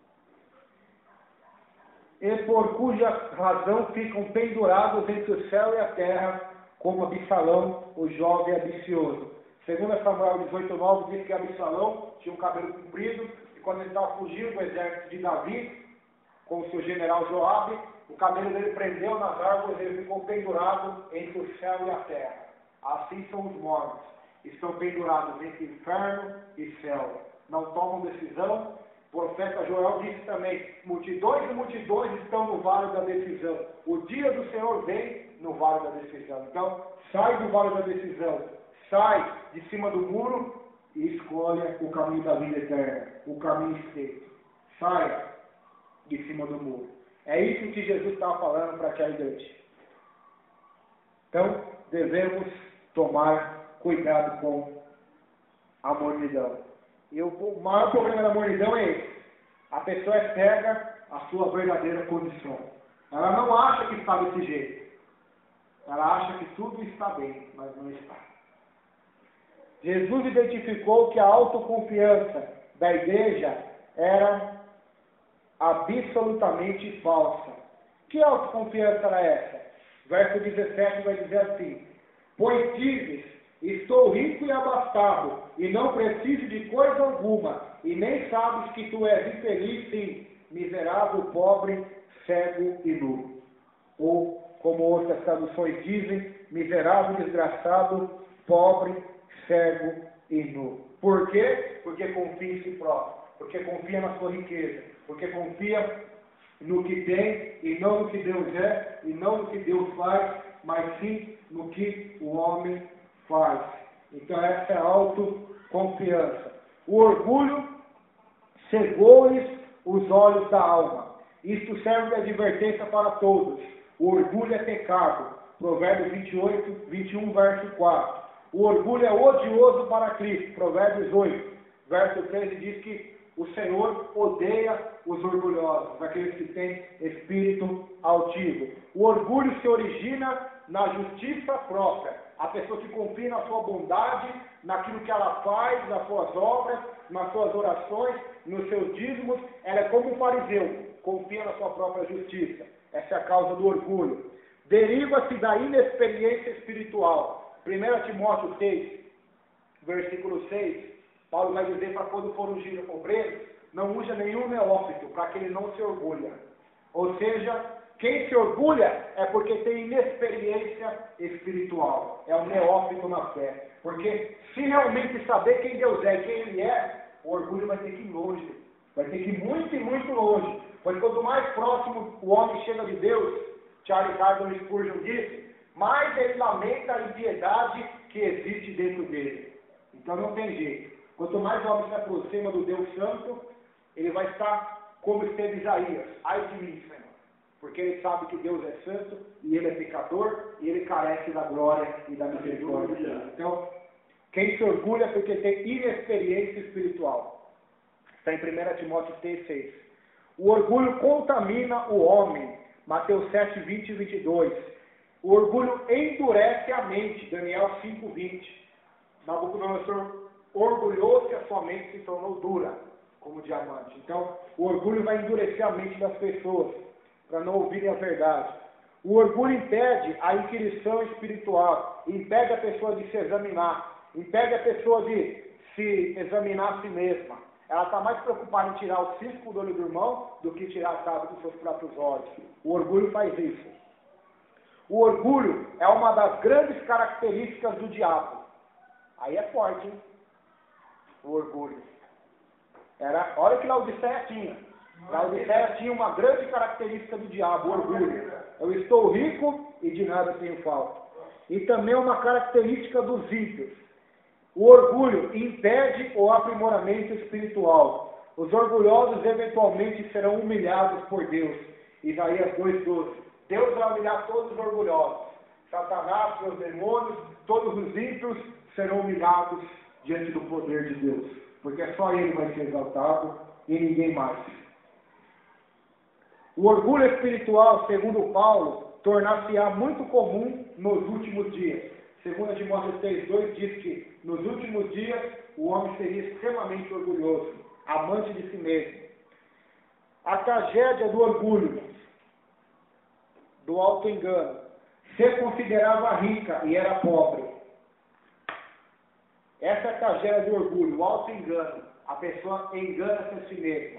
Speaker 1: E por cuja razão ficam pendurados entre o céu e a terra, como Absalão, o jovem ambicioso. Segundo Samuel dezoito, nove, diz que Absalão tinha um cabelo comprido, e quando ele estava fugindo do exército de Davi, com o seu general Joabe, o cabelo dele prendeu nas árvores, ele ficou pendurado entre o céu e a terra. Assim são os mortos, estão pendurados entre inferno e céu, não tomam decisão. O profeta Joel disse também, multidões e multidões estão no vale da decisão. O dia do Senhor vem no vale da decisão. Então, sai do vale da decisão, sai de cima do muro e escolha o caminho da vida eterna, o caminho estreito. Sai de cima do muro. É isso que Jesus estava falando para aquela igreja. Então, devemos tomar cuidado com a mornidão. E o maior problema da mornidão é esse. A pessoa é cega à sua verdadeira condição. Ela não acha que está desse jeito. Ela acha que tudo está bem, mas não está. Jesus identificou que a autoconfiança da igreja era absolutamente falsa. Que autoconfiança era essa? Verso dezessete vai dizer assim: pois dizes, estou rico e abastado, e não preciso de coisa alguma, e nem sabes que tu és infeliz, sim, miserável, pobre, cego e nu. Ou, como outras traduções dizem, miserável, desgraçado, pobre, cego e nu. Por quê? Porque confia em si próprio, porque confia na sua riqueza, porque confia no que tem e não no que Deus é, e não no que Deus faz, mas sim no que o homem faz. Então essa é a autoconfiança. O orgulho cegou-lhes os olhos da alma. Isto serve de advertência para todos. O orgulho é pecado. Provérbios vinte e oito, vinte e um, verso quatro. O orgulho é odioso para Cristo. Provérbios oito, verso treze diz que o Senhor odeia os orgulhosos, aqueles que têm espírito altivo. O orgulho se origina na justiça própria. A pessoa que confia na sua bondade, naquilo que ela faz, nas suas obras, nas suas orações, nos seus dízimos, ela é como um fariseu, confia na sua própria justiça. Essa é a causa do orgulho. Deriva-se da inexperiência espiritual. primeiro Timóteo seis, versículo seis, Paulo vai dizer para quando for ungir obreiro, não unja nenhum neófito, para que ele não se orgulha. Ou seja, quem se orgulha é porque tem inexperiência espiritual. É um neófito na fé. Porque se realmente saber quem Deus é e quem Ele é, o orgulho vai ter que ir longe. Vai ter que ir muito e muito longe. Pois quanto mais próximo o homem chega de Deus, Charles Haddon Spurgeon disse, mais ele lamenta a impiedade que existe dentro dele. Então não tem jeito. Quanto mais o homem se aproxima do Deus Santo, ele vai estar como esteve Isaías. Ai de mim, Senhor. Porque ele sabe que Deus é santo, e ele é pecador, e ele carece da glória e da misericórdia. Então, quem se orgulha é porque tem inexperiência espiritual. Está em primeiro Timóteo três, seis. O orgulho contamina o homem. Mateus sete, vinte e vinte e dois. O orgulho endurece a mente. Daniel cinco, vinte. Nabucodonosor orgulhou-se, a sua mente se tornou dura, como diamante. Então, o orgulho vai endurecer a mente das pessoas, para não ouvirem a verdade. O orgulho impede a inquirição espiritual, impede a pessoa de se examinar, impede a pessoa de se examinar a si mesma. Ela está mais preocupada em tirar o cisco do olho do irmão do que tirar a trave dos seus próprios olhos. O orgulho faz isso. O orgulho é uma das grandes características do diabo. Aí é forte, hein? O orgulho. Era, olha que Laodiceia tinha. Laodiceia tinha uma grande característica do diabo, o orgulho. Eu estou rico e de nada tenho falta. E também uma característica dos ímpios. O orgulho impede o aprimoramento espiritual. Os orgulhosos eventualmente serão humilhados por Deus. Isaías dois, doze. Deus vai humilhar todos os orgulhosos. Satanás, seus demônios, todos os ímpios serão humilhados diante do poder de Deus. Porque só Ele vai ser exaltado e ninguém mais. O orgulho espiritual, segundo Paulo, tornar-se-á muito comum nos últimos dias. Segundo Timóteo três, dois diz que nos últimos dias o homem seria extremamente orgulhoso, amante de si mesmo. A tragédia do orgulho, do auto-engano. Se considerava rica e era pobre. essa gera de orgulho, o auto-engano. A pessoa engana-se a si mesma.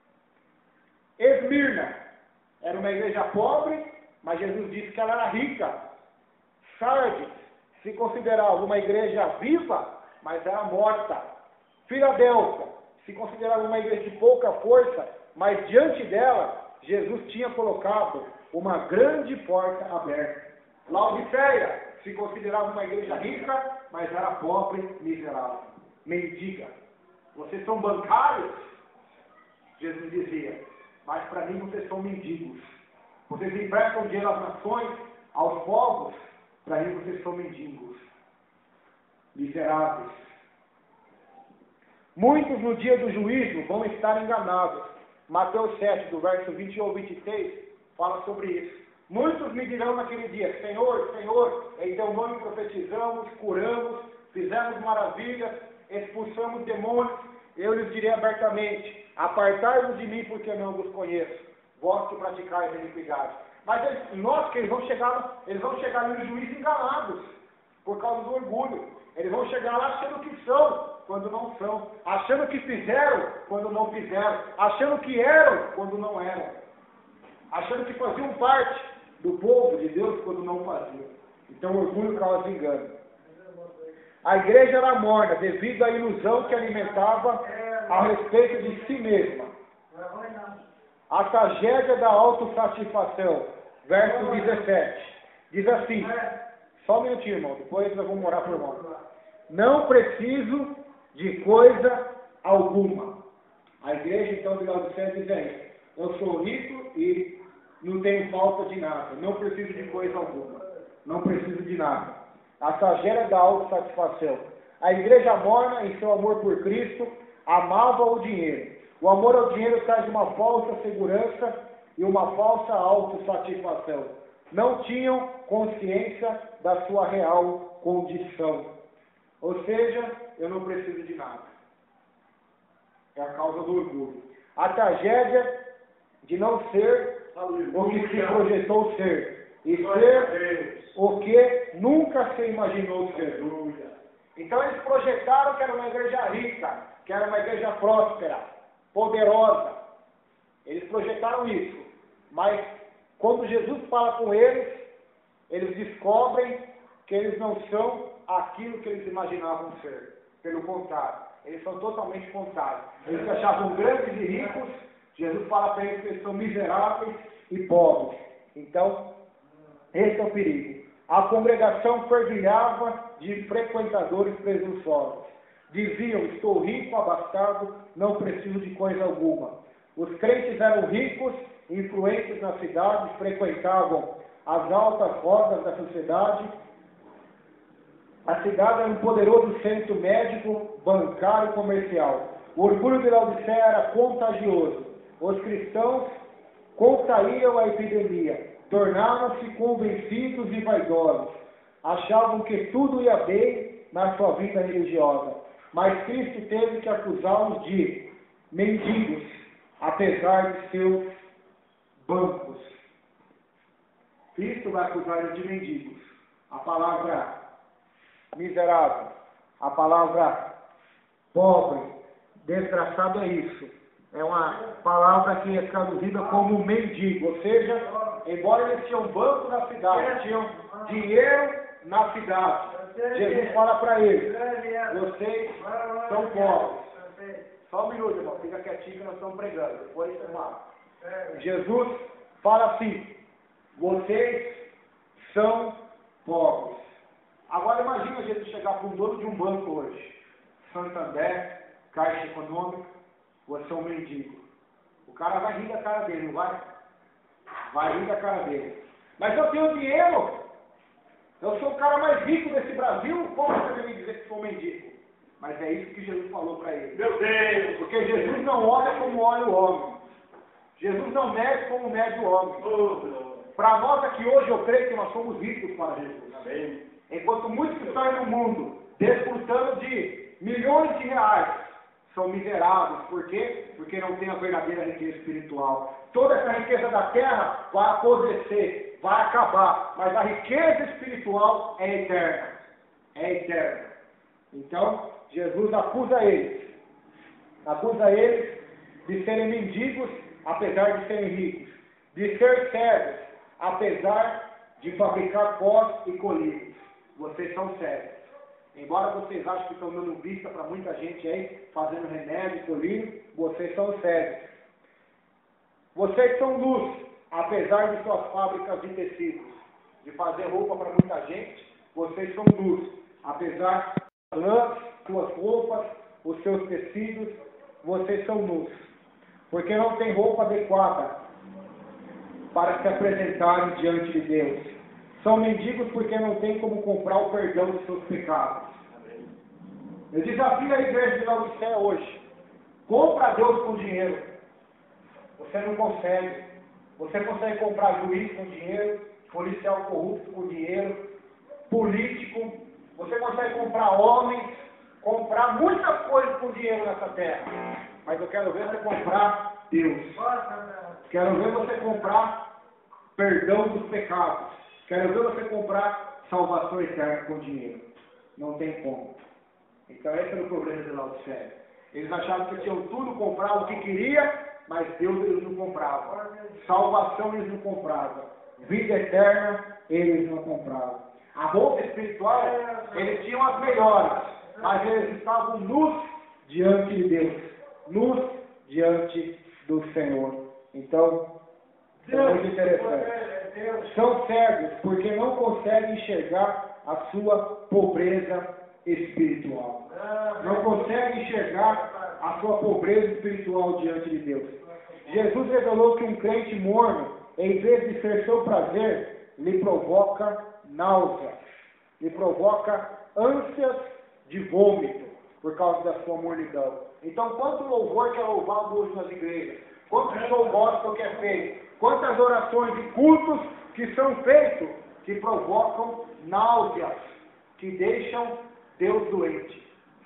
Speaker 1: Esmirna era uma igreja pobre, mas Jesus disse que ela era rica. Sardes se considerava uma igreja viva, mas era morta. Filadélfia se considerava uma igreja de pouca força, mas diante dela, Jesus tinha colocado uma grande porta aberta. Laodiceia se considerava uma igreja rica, mas era pobre, miserável, mendiga. Vocês são bancários? Jesus dizia, mas para mim vocês são mendigos. Vocês emprestam dinheiro às nações, aos povos, para mim vocês são mendigos, miseráveis. Muitos no dia do juízo vão estar enganados. Mateus sete, do verso vinte e um ao vinte e seis, fala sobre isso. Muitos me dirão naquele dia, Senhor, Senhor, em teu nome profetizamos, curamos, fizemos maravilhas, expulsamos demônios. Eu lhes direi abertamente, apartai-vos de mim, porque eu não vos conheço, vós que praticais a iniquidade. Mas eles, nós que eles vão chegar, eles vão chegar no juízo enganados, por causa do orgulho. Eles vão chegar lá achando que são, quando não são, achando que fizeram, quando não fizeram, achando que eram, quando não eram, achando que faziam parte do povo de Deus, quando não faziam. Então o orgulho causa engano. A igreja era morna devido à ilusão que alimentava a respeito de si mesma. A tragédia da autossatisfação, verso dezessete, diz assim, só um minutinho, irmão, depois nós vamos orar por irmão. Não preciso de coisa alguma. A igreja, então, de Laodiceia diz isso. Eu sou rico e não tenho falta de nada. Não preciso de coisa alguma. Não preciso de nada. A tragédia da autossatisfação. A igreja morna, em seu amor por Cristo, amava o dinheiro. O amor ao dinheiro traz uma falsa segurança e uma falsa autossatisfação. Não tinham consciência da sua real condição. Ou seja, eu não preciso de nada. É a causa do orgulho. A tragédia de não ser o que se projetou ser. E ser o que nunca se imaginou ser. Então eles projetaram que era uma igreja rica, que era uma igreja próspera, poderosa. Eles projetaram isso. Mas quando Jesus fala com eles, eles descobrem que eles não são aquilo que eles imaginavam ser. Pelo contrário, eles são totalmente contrários. Eles se achavam grandes e ricos. Jesus fala para eles que eles são miseráveis e pobres. Então, esse é o perigo. A congregação fervilhava de frequentadores presunçosos. Diziam, estou rico, abastado, não preciso de coisa alguma. Os crentes eram ricos, influentes na cidade, frequentavam as altas rodas da sociedade. A cidade era um poderoso centro médico, bancário e comercial. O orgulho de Laodiceia era contagioso. Os cristãos contraíam a epidemia, tornaram-se convencidos e vaidosos. Achavam que tudo ia bem na sua vida religiosa. Mas Cristo teve que acusá-los de mendigos, apesar de seus bancos. Cristo vai acusar eles de mendigos. A palavra miserável, a palavra pobre, desgraçado é isso. É uma palavra que é traduzida como mendigo. Ou seja, embora eles tinham banco na cidade, tinham dinheiro na cidade, Jesus fala para eles, vocês são pobres. Só um minuto, irmão, fica quietinho que nós estamos pregando. Depois você fala. Jesus fala assim, vocês são pobres. Agora imagina Jesus chegar para um dono de um banco hoje. Santander, Caixa Econômica, você é um mendigo. O cara vai rir da cara dele, não vai? Vai rir da cara dele. Mas eu tenho dinheiro. Eu sou o cara mais rico desse Brasil. Como você vai me dizer que sou um mendigo? Mas é isso que Jesus falou para ele.
Speaker 2: Meu Deus!
Speaker 1: Porque Jesus não olha como olha o homem. Jesus não mede como mede o homem.
Speaker 2: Oh,
Speaker 1: para nós aqui hoje, eu creio que nós somos ricos para Jesus.
Speaker 2: amém.
Speaker 1: Enquanto muitos que estão no mundo desfrutando de milhões de reais são miseráveis. Por quê? Porque não tem a verdadeira riqueza espiritual. Toda essa riqueza da terra vai apodrecer, vai acabar. Mas a riqueza espiritual é eterna. É eterna. Então, Jesus acusa eles. Acusa eles de serem mendigos, apesar de serem ricos. De ser servos, apesar de fabricar pós e colírios. Vocês são servos. Embora vocês achem que estão dando vista para muita gente aí, fazendo remédio, colírio, vocês são servos. Vocês são luz, apesar de suas fábricas de tecidos. De fazer roupa para muita gente, vocês são luz. Apesar das lãs, suas roupas, os seus tecidos, vocês são luz. Porque não tem roupa adequada para se apresentarem diante de Deus. São mendigos porque não tem como comprar o perdão dos seus pecados. Eu desafio a igreja de Laodiceia hoje. Compra a Deus com dinheiro. Você não consegue. Você consegue comprar juiz com dinheiro, policial corrupto com dinheiro, político. Você consegue comprar homens, comprar muitas coisas com dinheiro nessa terra. Mas eu quero ver você comprar Deus. Quero ver você comprar perdão dos pecados. Quero ver você comprar salvação eterna com dinheiro. Não tem como. Então esse era o problema de Laodiceia. Eles achavam que tinham tudo, compravam o que queria, mas Deus eles não compravam. Salvação eles não compravam. Vida eterna eles não compravam. A roupa espiritual, eles tinham as melhores, mas eles estavam nus diante de Deus. Nus diante do Senhor. Então, é muito interessante. São cegos porque não conseguem enxergar a sua pobreza espiritual. Não conseguem enxergar a sua pobreza espiritual diante de Deus. Jesus revelou que um crente morno, em vez de ser seu prazer, lhe provoca náuseas, lhe provoca ânsias de vômito por causa da sua mornidão. Então, quanto louvor que é louvado hoje nas igrejas, quanto show gospel que é feito, quantas orações e cultos que são feitos, que provocam náuseas, que deixam Deus doente.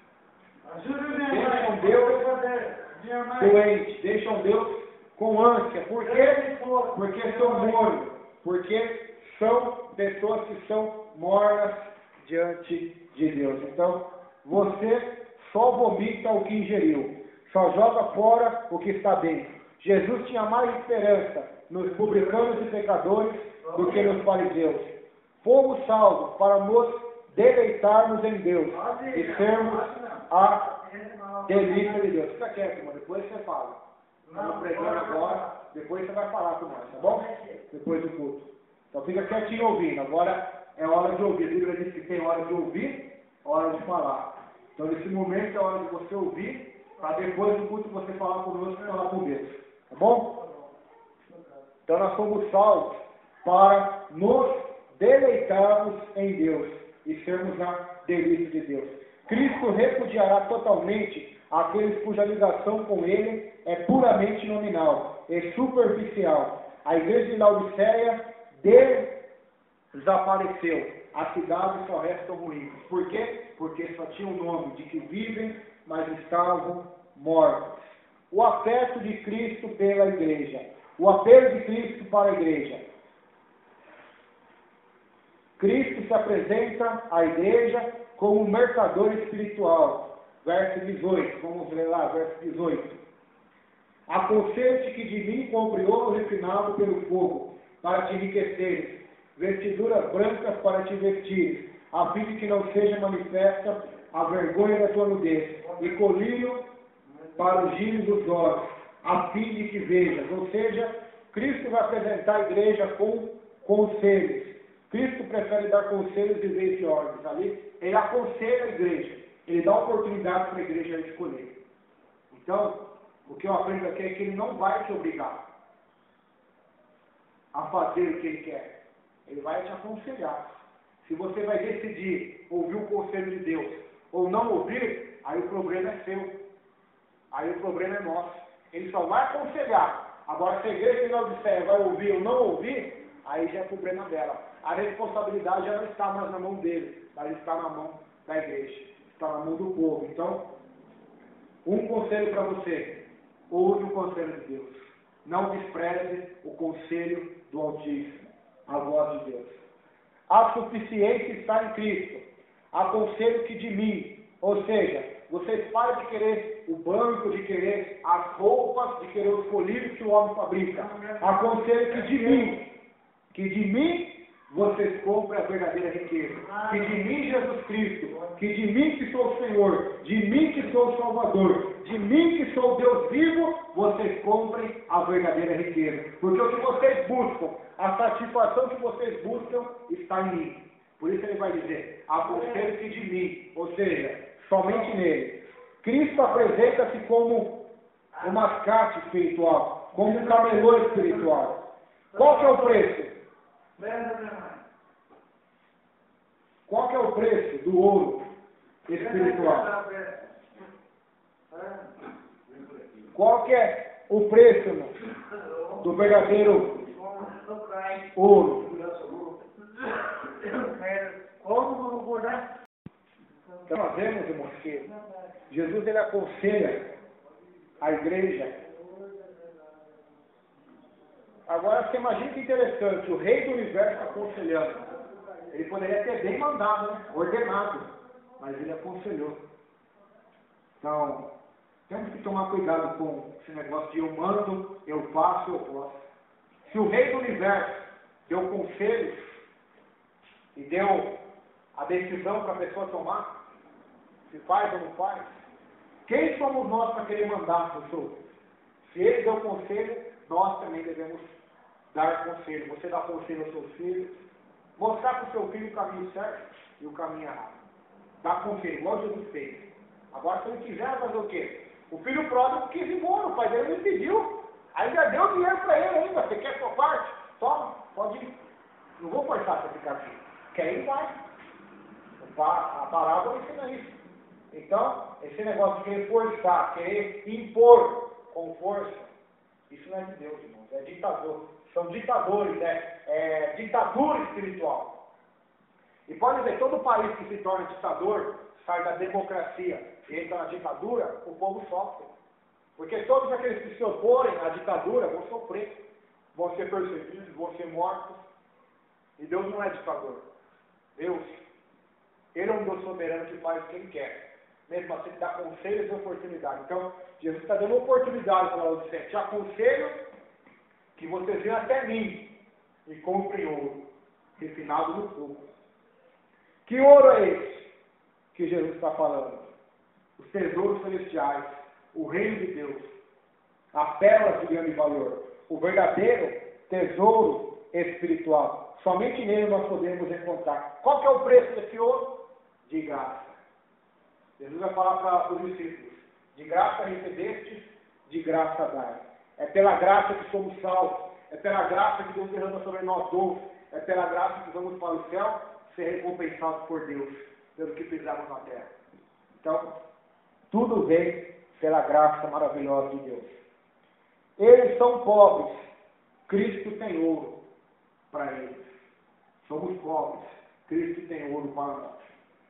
Speaker 1: Deixam Deus doente, deixam Deus com ânsia. Por quê? Porque são mornos, porque são pessoas que são mornas diante de Deus. Então, você só vomita o que ingeriu, só joga fora o que está dentro. Jesus tinha mais esperança nos publicanos e pecadores do que nos fariseus. Fomos salvos para nos deleitarmos em Deus e sermos a delícia de Deus. Fica quieto, irmão, depois você fala. Estamos pregando agora, depois você vai falar com nós, tá bom? Depois do culto. Então fica quietinho ouvindo. Agora é hora de ouvir. A Bíblia diz que tem hora de ouvir, hora de falar. Então nesse momento é hora de você ouvir, para depois do culto você falar conosco e falar com Deus. Tá bom? Então nós somos salvos para nos deleitarmos em Deus e sermos a delícia de Deus. Cristo repudiará totalmente aqueles cuja ligação com Ele é puramente nominal e superficial. A igreja de Laodiceia desapareceu. A cidade só restam ruínas. Por quê? Porque só tinha o nome de que vivem, mas estavam mortos. O afeto de Cristo pela igreja. O apelo de Cristo para a igreja. Cristo se apresenta à igreja como um mercador espiritual. Verso dezoito. Vamos ler lá, verso dezoito. Aconselho-te que de mim compre ouro refinado pelo fogo, para te enriqueceres, vestiduras brancas para te vestir, a fim de que não seja manifesta a vergonha da tua nudez, e colírio para os gírios dos olhos, a fim de que vejas. Ou seja, Cristo vai apresentar a igreja com conselhos. Cristo prefere dar conselhos em vez de ordens. Ali, ele aconselha a igreja. Ele dá oportunidade para a igreja escolher. Então, o que eu aprendo aqui é que ele não vai te obrigar a fazer o que ele quer. Ele vai te aconselhar. Se você vai decidir ouvir o conselho de Deus ou não ouvir, aí o problema é seu. Aí o problema é nosso. Ele só vai aconselhar. Agora, se a igreja de Laodiceia vai ouvir ou não ouvir, aí já é problema dela. A responsabilidade já não está mais na mão dele, mas está na mão da igreja. Está na mão do povo. Então, um conselho para você. Ouve o conselho de Deus. Não despreze o conselho do Altíssimo, a voz de Deus. A suficiência está em Cristo. Aconselho que de mim Ou seja, vocês param de querer o banco, de querer as roupas, de querer os colírios que o homem fabrica. Aconselho que de mim, que de mim vocês comprem a verdadeira riqueza. Que de mim, Jesus Cristo, que de mim que sou o Senhor, de mim que sou o Salvador, de mim que sou o Deus vivo, vocês comprem a verdadeira riqueza. Porque o que vocês buscam, a satisfação que vocês buscam está em mim. Por isso ele vai dizer, aconselho que de mim, ou seja, somente nele. Cristo apresenta-se como um mascate espiritual, como um camelô espiritual. Qual que é o preço? Qual que é o preço do ouro espiritual? Qual que é o preço, irmão, do verdadeiro ouro? Então nós vemos, irmãos, que Jesus ele aconselha a igreja. Agora você imagina que interessante, o rei do universo aconselhando. Ele poderia ter bem mandado, né? Ordenado, mas ele aconselhou. Então, temos que tomar cuidado com esse negócio de eu mando, eu faço, eu posso. Se o rei do universo deu conselhos e deu a decisão para a pessoa tomar, se faz ou não faz, quem somos nós para querer mandar as pessoas? Se ele deu conselho, nós também devemos dar conselho. Você dá conselho aos seus filhos, mostrar para o seu filho o caminho certo e o caminho errado. Dá conselho, igual Jesus fez. Agora, se ele quiser fazer o quê? O filho pródigo quis ir embora, o pai dele não impediu. Ainda deu dinheiro para ele ainda. Você quer sua parte? Toma, pode ir. Não vou forçar você ficar aqui. Quer ir, vai. A parábola ensina isso. Então, esse negócio de querer forçar, querer impor com força, isso não é de Deus, irmãos. É ditador. São ditadores, né? É ditadura espiritual. E pode ver, todo país que se torna ditador, sai da democracia e entra na ditadura, o povo sofre. Porque todos aqueles que se oporem à ditadura vão sofrer. Vão ser perseguidos, vão ser mortos. E Deus não é ditador. Deus, Ele é um Deus soberano que faz o que Ele quer. Mesmo assim, dá conselhos e oportunidades. Então, Jesus está dando oportunidade para os discípulos. Te aconselho que vocês venham até mim e comprem ouro, refinado no fogo. Que ouro é esse que Jesus está falando? Os tesouros celestiais, o reino de Deus, a pérola de grande valor, o verdadeiro tesouro espiritual. Somente nele nós podemos encontrar. Qual que é o preço desse ouro? De graça. Jesus vai falar para os discípulos, de graça recebestes, de graça dai. É pela graça que somos salvos, é pela graça que Deus derrama sobre nós dons, é pela graça que vamos para o céu ser recompensados por Deus, pelo que fizemos na terra. Então, tudo vem pela graça maravilhosa de Deus. Eles são pobres, Cristo tem ouro para eles. Somos pobres, Cristo tem ouro para nós.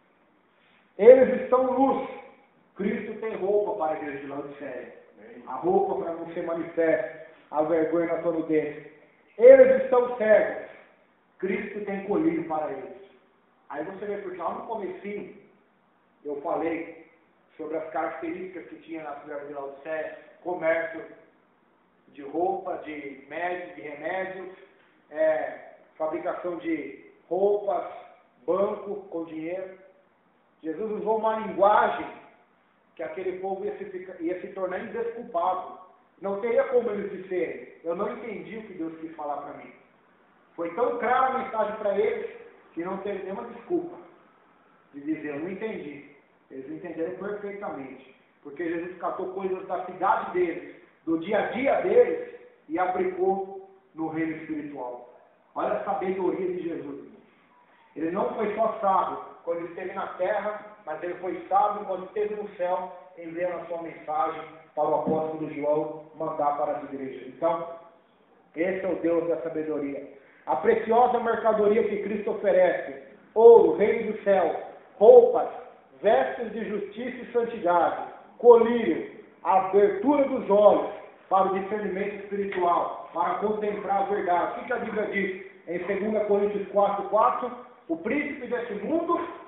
Speaker 1: Eles estão luz, Cristo tem roupa para a igreja de Laodiceia. A roupa para não ser manifesta, a vergonha na sua nudez. Eles estão cegos, Cristo tem colírio para eles. Aí você vê, porque lá no comecinho, eu falei sobre as características que tinha na cidade de Laodiceia, comércio de roupa, de médios, de remédios, é, fabricação de roupas, banco com dinheiro. Jesus usou uma linguagem que aquele povo ia se, ia se tornar indesculpável. Não teria como eles disserem, eu não entendi o que Deus quis falar para mim. Foi tão clara a mensagem para eles que não teve nenhuma desculpa de dizer, eu não entendi. Eles entenderam perfeitamente. Porque Jesus catou coisas da cidade deles, do dia a dia deles, e aplicou no reino espiritual. Olha a sabedoria de Jesus. Ele não foi só sábio quando ele esteve na terra, mas ele foi sábio quando esteve no céu, enviando a sua mensagem para o apóstolo João mandar para as igrejas. Então, esse é o Deus da sabedoria. A preciosa mercadoria que Cristo oferece, ouro, reino do céu, roupas, vestes de justiça e santidade, colírio, a abertura dos olhos para o discernimento espiritual, para contemplar a verdade. O que a Bíblia diz em dois Coríntios quatro, quatro? O príncipe desse mundo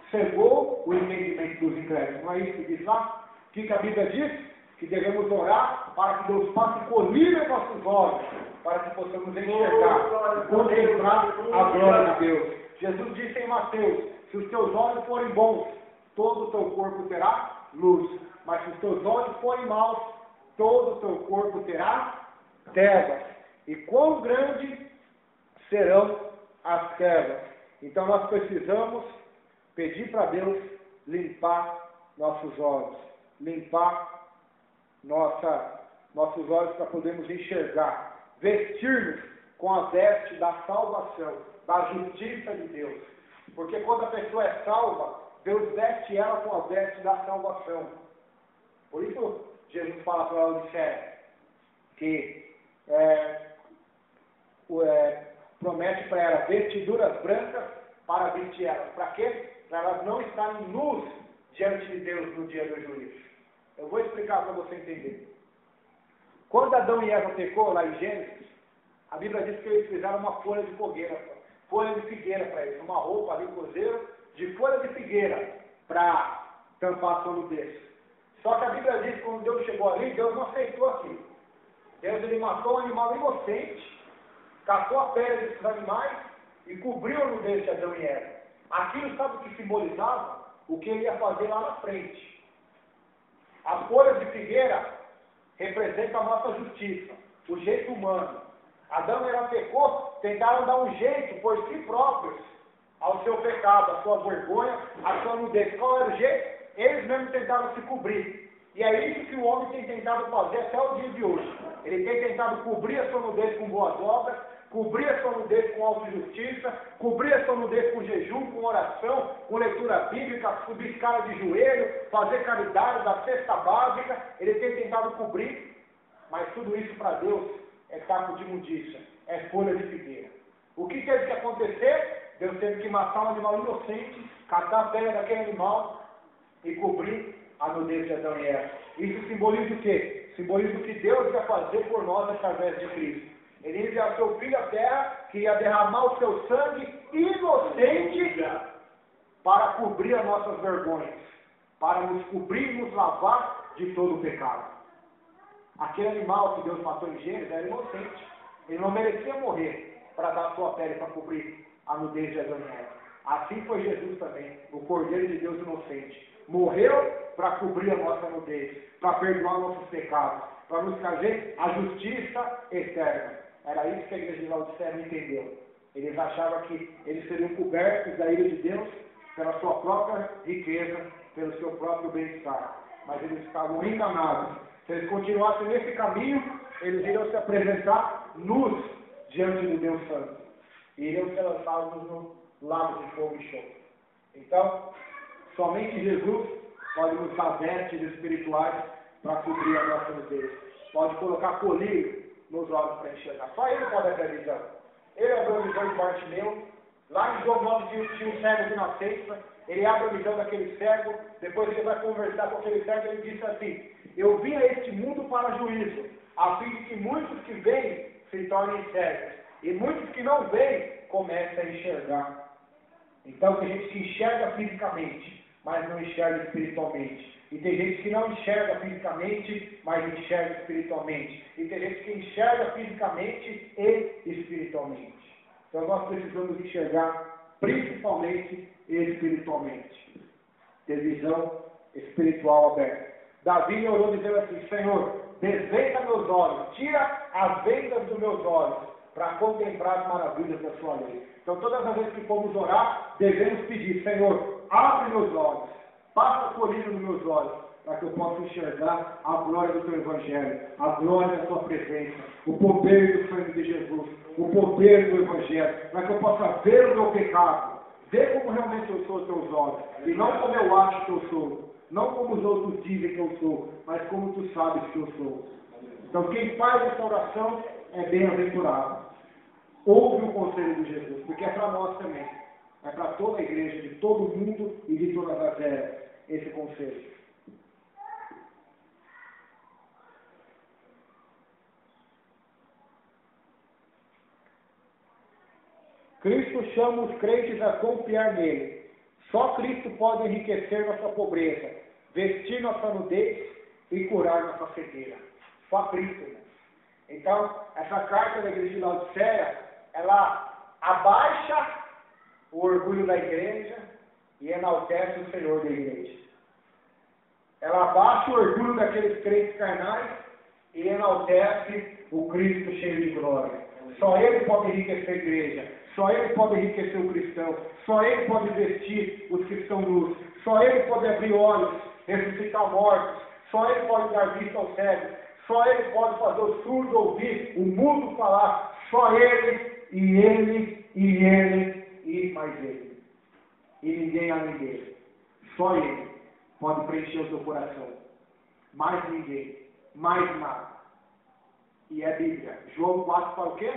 Speaker 1: cegou o entendimento dos incrédulos. Não é isso que diz lá? O que, que a Bíblia diz? Que devemos orar para que Deus faça colher nossos olhos, para que possamos enxergar, contemplar a glória de Deus. Jesus disse em Mateus: se os teus olhos forem bons, todo o teu corpo terá luz. Mas se os teus olhos forem maus, todo o teu corpo terá trevas. E quão grandes serão as trevas. Então nós precisamos pedir para Deus limpar nossos olhos, limpar nossa, nossos olhos para podermos enxergar, vestir-nos com a veste da salvação, da justiça de Deus. Porque quando a pessoa é salva, Deus veste ela com a veste da salvação. Por isso Jesus fala para ela que é, é, promete para ela vestiduras brancas para vestir elas. Para quê? Para elas não estarem nus diante de Deus no dia do juízo. Eu vou explicar para você entender. Quando Adão e Eva pecou lá em Gênesis, a Bíblia diz que eles fizeram uma folha de fogueira, folha de figueira para eles, uma roupa ali, cozeiro, de folha de figueira para tampar a sua nudez. Só que a Bíblia diz que quando Deus chegou ali, Deus não aceitou aquilo. Deus ele matou um animal inocente, catou a pele desses animais e cobriu a nudez de Adão e Eva. Aquilo sabe o que simbolizava? O que ele ia fazer lá na frente. As folhas de figueira representam a nossa justiça, o jeito humano. Adão e Eva pecou, tentaram dar um jeito por si próprios ao seu pecado, à sua vergonha, à sua nudez. Qual era o jeito? Eles mesmos tentaram se cobrir. E é isso que o homem tem tentado fazer até o dia de hoje. Ele tem tentado cobrir a sua nudez com boas obras, cobrir a sua nudez com autojustiça, cobrir a sua nudez com jejum, com oração, com leitura bíblica, subir escala de joelho, fazer caridade, da cesta básica. Ele tem tentado cobrir, mas tudo isso para Deus é caco de imundícia, é folha de figueira. O que teve que acontecer? Deus teve que matar um animal inocente, catar a pele daquele animal e cobrir a nudez de Adão e Eva. Isso simboliza o quê? Simboliza o que Deus ia fazer por nós através de Cristo. Ele ia enviar seu Filho à terra, que ia derramar o seu sangue inocente para cobrir as nossas vergonhas, para nos cobrir e nos lavar de todo o pecado. Aquele animal que Deus matou em Gênesis era inocente. Ele não merecia morrer para dar sua pele para cobrir a nudez de Adão e Eva. Assim foi Jesus também, o Cordeiro de Deus inocente. Morreu para cobrir a nossa nudez, para perdoar nossos pecados, para nos trazer a justiça eterna. Era isso que a igreja de Laodiceia não entendeu. Eles achavam que eles seriam cobertos da ira de Deus pela sua própria riqueza, pelo seu próprio bem-estar. Mas eles estavam enganados. Se eles continuassem nesse caminho, eles iriam se apresentar nus diante do Deus Santo. E iriam ser lançados no lago de fogo e enxofre. Então, somente Jesus pode nos dar vestes espirituais para cobrir a nossa nudez. Pode colocar colírio nos olhos para enxergar. Só Ele pode abrir a visão. Ele abriu a visão de Bartimeu. Lá em João nove tinha um cego de nascença. Ele abre a visão daquele cego. Depois ele vai conversar com aquele cego. Ele disse assim: eu vim a este mundo para juízo, a fim de que muitos que vêm se tornem cegos. E muitos que não veem comecem a enxergar. Então tem gente que enxerga fisicamente, mas não enxerga espiritualmente. E tem gente que não enxerga fisicamente, mas enxerga espiritualmente. E tem gente que enxerga fisicamente e espiritualmente. Então nós precisamos enxergar principalmente e espiritualmente. Ter visão espiritual aberta. Davi orou dizendo assim: Senhor, desvenda meus olhos, tira as vendas dos meus olhos, para contemplar as maravilhas da sua lei. Então todas as vezes que formos orar, devemos pedir: Senhor, abre meus olhos, passa colírio nos meus olhos, para que eu possa enxergar a glória do teu Evangelho, a glória da tua presença, o poder do sangue de Jesus, o poder do Evangelho, para que eu possa ver o meu pecado, ver como realmente eu sou aos teus olhos, e não como eu acho que eu sou, não como os outros dizem que eu sou, mas como tu sabes que eu sou. Então quem faz essa oração é bem-aventurado. Ouve o conselho de Jesus, porque é para nós também. É para toda a igreja, de todo mundo e de todas as eras, esse conselho. Cristo chama os crentes a confiar nele, Só Cristo pode enriquecer nossa pobreza, vestir nossa nudez e curar nossa cegueira. Só Cristo, irmãos. Então, essa carta da igreja de Laodiceia, ela abaixa o orgulho da igreja e enaltece o Senhor da igreja. Ela abaixa o orgulho daqueles crentes carnais e enaltece o Cristo cheio de glória. Só Ele pode enriquecer a igreja. Só Ele pode enriquecer o cristão. Só Ele pode vestir os que estão nus. Só Ele pode abrir olhos, ressuscitar mortos. Só Ele pode dar vista aos cegos. Só Ele pode fazer o surdo ouvir, o mudo falar. Só Ele, e Ele, e Ele, e mais Ele. E ninguém além dele. Só Ele pode preencher o seu coração. Mais ninguém. Mais nada. E é Bíblia. João quatro fala o quê?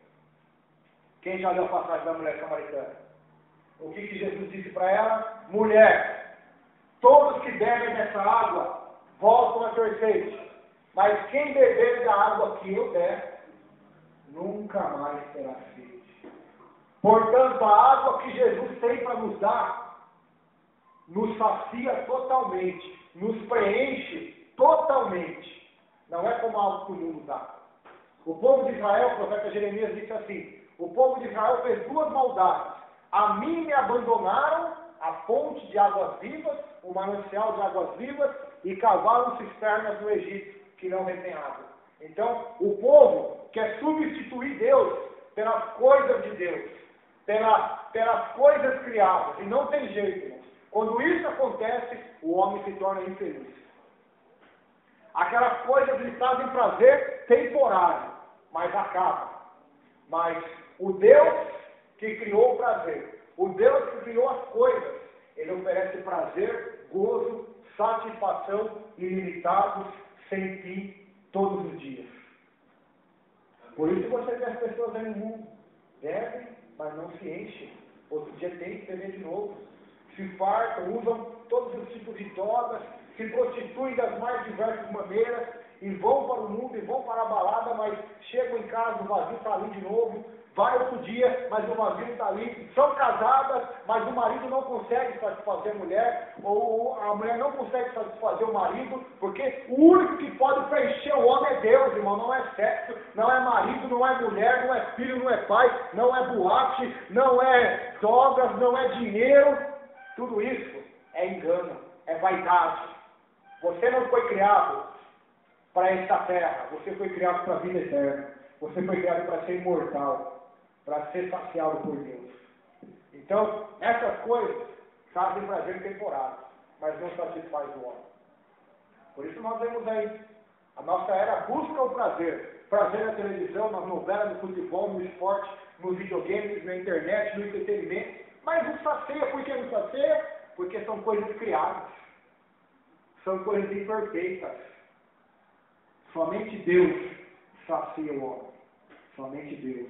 Speaker 1: Quem já leu a passagem da mulher samaritana? O que, que Jesus disse para ela? Mulher, todos que bebem dessa água voltam a ter sede. Mas quem beber da água que eu der, nunca mais terá sede. Portanto, a água que Jesus tem para nos dar, nos sacia totalmente, nos preenche totalmente. Não é como algo que o mundo dá. O povo de Israel, o profeta Jeremias disse assim, o povo de Israel fez duas maldades. A mim me abandonaram a fonte de águas vivas, o manancial de águas vivas, e cavaram cisternas no Egito, que não retém água. Então, o povo quer substituir Deus pelas coisas de Deus, pela, pelas coisas criadas, e não tem jeito, irmãos. Quando isso acontece, o homem se torna infeliz. Aquelas coisas lhe trazem prazer temporário, mas acaba. Mas o Deus que criou o prazer, o Deus que criou as coisas, Ele oferece prazer, gozo, satisfação ilimitados, sem fim, todos os dias. Por isso você vê as pessoas aí no mundo, bebem, mas não se enchem. Outro dia tem que beber de novo. Se fartam, usam todos os tipos de drogas, se prostituem das mais diversas maneiras, e vão para o mundo, e vão para a balada, mas chegam em casa, o vazio está ali de novo, vai outro dia, mas o vazio está ali, são casadas, mas o marido não consegue satisfazer a mulher, ou a mulher não consegue satisfazer o marido, porque o único que pode preencher o homem é Deus, irmão, não é sexo, não é marido, não é mulher, não é filho, não é pai, não é boate, não é drogas, não é dinheiro, tudo isso é engano, é vaidade. Você não foi criado para esta terra, você foi criado para a vida eterna, você foi criado para ser imortal, para ser saciado por Deus. Então, essas coisas trazem prazer temporário, mas não satisfaz o homem. Por isso nós vemos aí, a nossa era busca o prazer. Prazer na televisão, nas novelas, no futebol, no esporte, nos videogames, na internet, no entretenimento. Mas não sacia. Por que não sacia? Porque são coisas criadas. São coisas imperfeitas. Somente Deus sacia o homem. Somente Deus.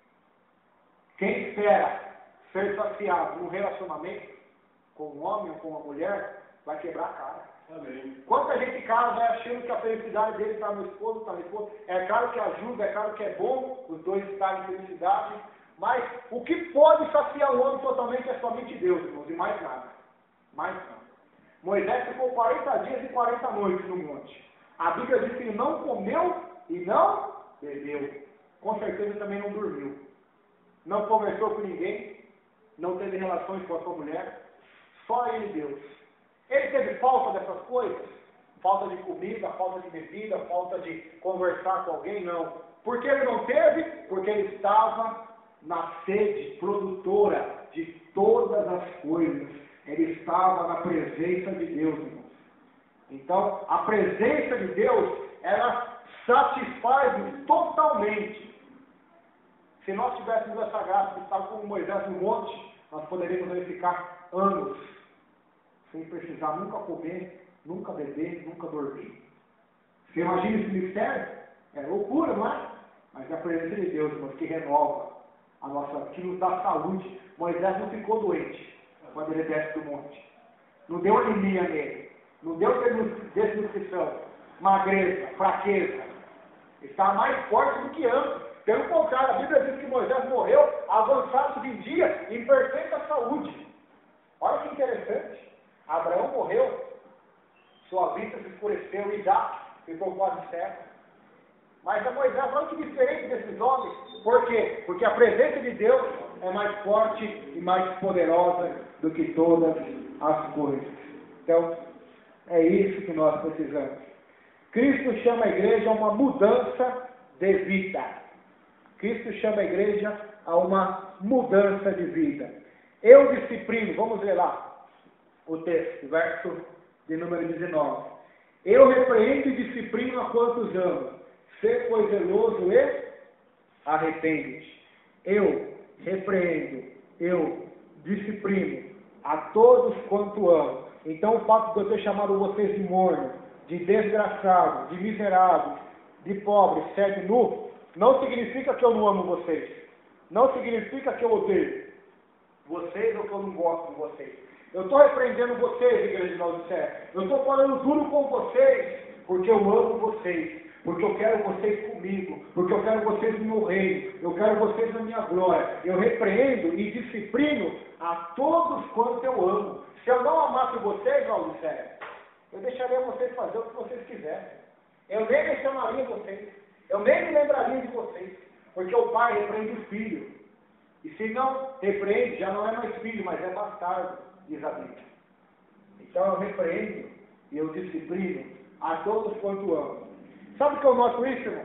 Speaker 1: Quem espera ser saciado num relacionamento com um homem ou com uma mulher, vai quebrar a cara.
Speaker 2: Amém.
Speaker 1: Quanta gente casa vai achando que a felicidade dele está no esposo, está no esposo. É claro que ajuda, é claro que é bom os dois estarem em felicidade, mas o que pode saciar o homem totalmente é somente Deus, irmãos, e mais nada. Mais nada. Moisés ficou quarenta dias e quarenta noites no monte. A Bíblia diz que ele não comeu e não bebeu. Com certeza também não dormiu. Não conversou com ninguém, não teve relações com a sua mulher, só ele e Deus. Ele teve falta dessas coisas? Falta de comida, falta de bebida, falta de conversar com alguém? Não. Por que ele não teve? Porque ele estava na sede produtora de todas as coisas. Ele estava na presença de Deus, irmãos. Então, a presença de Deus, ela satisfaz-nos totalmente. Se nós tivéssemos essa graça de estar como Moisés no monte, nós poderíamos ficar anos sem precisar nunca comer, nunca beber, nunca dormir. Você imagina esse mistério? É loucura, não é? Mas é a presença de Deus, irmãos, que renova a nossa, que nos dá saúde. Moisés não ficou doente quando ele desce do monte. Não deu anemia nele. Não deu desnutrição, magreza, fraqueza. Está mais forte do que antes. Pelo contrário, a Bíblia diz que Moisés morreu avançado de dia em perfeita saúde. Olha que interessante. Abraão morreu, sua vista se escureceu, Isaac ficou quase cego. Mas a Moisés, olha que diferente desses homens. Por quê? Porque a presença de Deus é mais forte e mais poderosa do que todas as coisas. Então, é isso que nós precisamos. Cristo chama a igreja a uma mudança de vida. Cristo chama a igreja a uma mudança de vida. Eu disciplino, vamos ler lá o texto, verso de número dezenove. Eu repreendo e disciplino a quantos amo. Ser, pois, zeloso e arrepende-te. Eu repreendo, eu disciplino a todos quanto amo. Então, o fato de eu ter chamado vocês de morno, de desgraçados, de miseráveis, de pobres, cego e nu, não significa que eu não amo vocês. Não significa que eu odeio vocês ou que eu não gosto de vocês. Eu estou repreendendo vocês, igreja de Laodiceia. Eu estou falando duro com vocês, porque eu amo vocês. Porque eu quero vocês comigo, porque eu quero vocês no meu reino, eu quero vocês na minha glória. Eu repreendo e disciplino a todos quanto eu amo. Se eu não amasse vocês, Laodiceia, eu deixaria vocês fazer o que vocês quiserem. Eu nem mencionaria vocês, eu nem me lembraria de vocês, porque o pai repreende o filho. E se não repreende, já não é mais filho, mas é bastardo, diz a Bíblia. Então eu repreendo e eu disciplino a todos quanto amo. Sabe o que eu noto isso, irmãos?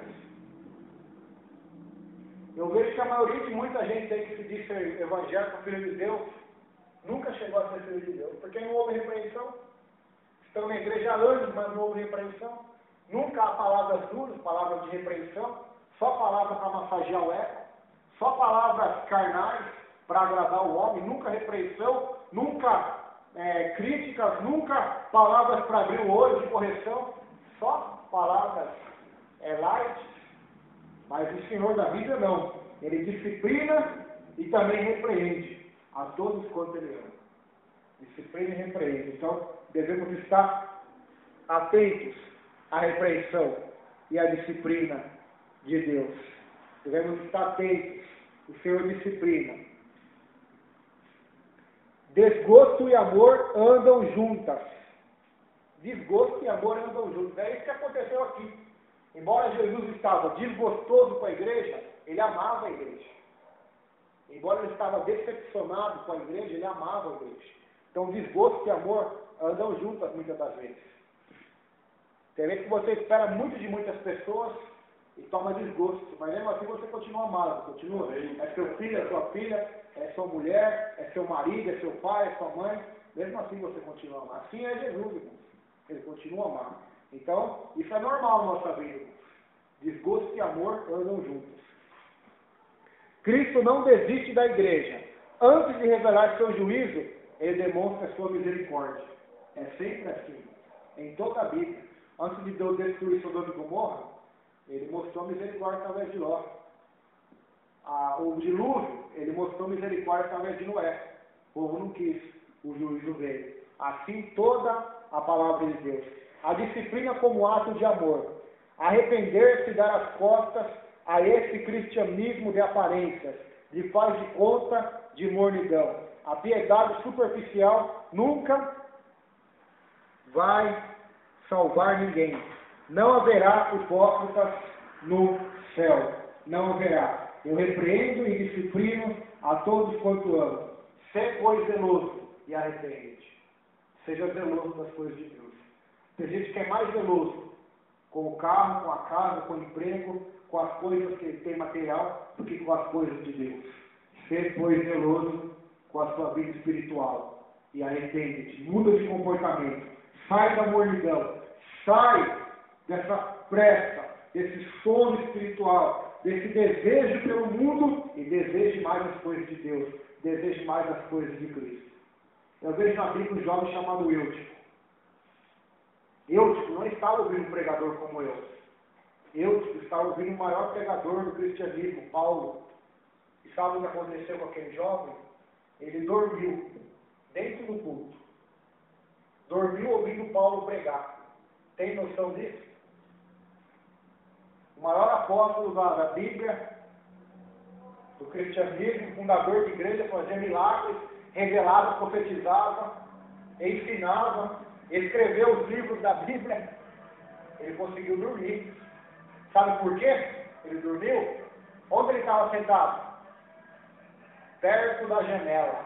Speaker 1: Eu vejo que a maioria de muita gente aí que se diz ser evangélico, filho de Deus, nunca chegou a ser filho de Deus, porque não houve repreensão. Estão na igreja há anos, mas não houve repreensão. Nunca há palavras duras, palavras de repreensão, só palavras para massagear o ego, só palavras carnais para agradar o homem, nunca repreensão, nunca é, críticas, nunca palavras para abrir o olho de correção, só palavras é, light, mas o Senhor da vida não. Ele disciplina e também repreende a todos quanto Ele ama. Disciplina e repreende. Então, devemos estar atentos à repreensão e à disciplina de Deus. Devemos estar atentos. O Senhor disciplina. Desgosto e amor andam juntas. Desgosto e amor andam juntos. É isso que aconteceu aqui. Embora Jesus estava desgostoso com a igreja, ele amava a igreja. Embora ele estava decepcionado com a igreja, ele amava a igreja. Então, desgosto e amor andam juntas muitas das vezes. Tem vezes que você espera muito de muitas pessoas e toma desgosto, mas mesmo assim você continua amado, continua. É seu filho, é sua filha, é sua mulher, é seu marido, é seu pai, é sua mãe. Mesmo assim você continua amado. Assim é Jesus, irmãos. Ele continua amado. Então, isso é normal na nossa vida, irmãos. Desgosto e amor andam juntos. Cristo não desiste da igreja. Antes de revelar seu juízo, ele demonstra sua misericórdia. É sempre assim. Em toda a Bíblia. Antes de Deus destruir Sodoma e Gomorra, ele mostrou misericórdia através de Ló. Ah, o dilúvio, ele mostrou misericórdia através de Noé. O povo não quis, o juízo veio. Assim toda a palavra de Deus. A disciplina como ato de amor. Arrepender-se e dar as costas a esse cristianismo de aparências, de faz de conta, de mornidão. A piedade superficial nunca vai salvar ninguém. Não haverá hipócritas no céu. Não haverá. Eu repreendo e disciplino a todos quanto amo. Sê, pois, zeloso e arrepende-te. Seja zeloso das coisas de Deus. Tem gente que é mais zeloso com o carro, com a casa, com o emprego, com as coisas que ele tem material, do que com as coisas de Deus. Sê, pois, zeloso com a sua vida espiritual e arrepende-te. Muda de comportamento. Sai da mornidão. Sai dessa pressa, desse sono espiritual, desse desejo pelo mundo e deseje mais as coisas de Deus. Deseje mais as coisas de Cristo. Eu vejo na Bíblia um jovem chamado Eutico. Eutico não estava ouvindo um pregador como eu. Eutico estava ouvindo o maior pregador do cristianismo, Paulo. E sabe o que aconteceu com aquele jovem? Ele dormiu dentro do culto. Dormiu ouvindo Paulo pregar. Tem noção disso? O maior apóstolo da, da Bíblia, do cristianismo, fundador de igreja, fazia milagres, revelava, profetizava, ensinava, escreveu os livros da Bíblia. Ele conseguiu dormir. Sabe por quê? Ele dormiu? Onde ele estava sentado? Perto da janela.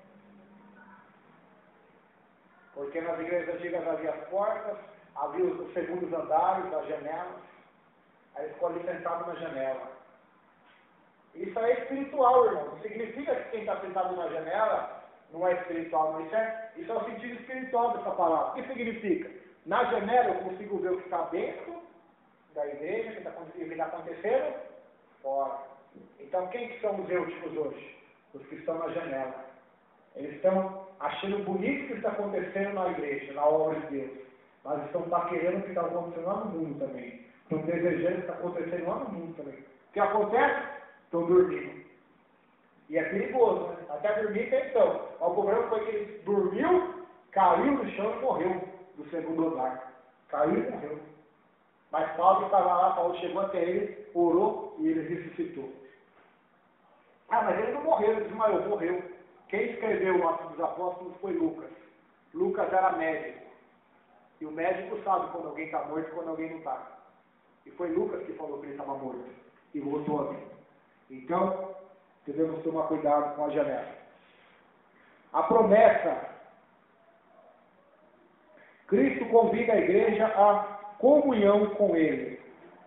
Speaker 1: Porque nas igrejas antigas havia as portas, havia os segundos andares, as janelas. Aí ele ficou ali sentado na janela. Isso é espiritual, irmão. Não significa que quem está sentado na janela não é espiritual, mas isso é, isso é o sentido espiritual dessa palavra. O que significa? Na janela eu consigo ver o que está dentro da igreja, o que está tá acontecendo fora. Então quem que são os eúticos hoje? Os que estão na janela. Eles estão achando bonito o que está acontecendo na igreja, na obra de Deus. Mas estão paquerando o que está acontecendo lá no mundo também. Estão desejando o que está acontecendo lá no mundo também. O que acontece? Estão dormindo. E é perigoso, né? Até dormir tem então. O problema foi que ele dormiu, caiu no chão e morreu do segundo andar. Caiu e morreu. Mas Paulo estava lá, Paulo chegou até ele, orou e ele ressuscitou. Ah, mas ele não morreu, ele desmaiou, morreu. Quem escreveu o Atos dos Apóstolos foi Lucas. Lucas era médico. E o médico sabe quando alguém está morto e quando alguém não está. E foi Lucas que falou que ele estava morto. E voltou a vida. Então, devemos tomar cuidado com a janela. A promessa. Cristo convida a igreja à comunhão com Ele.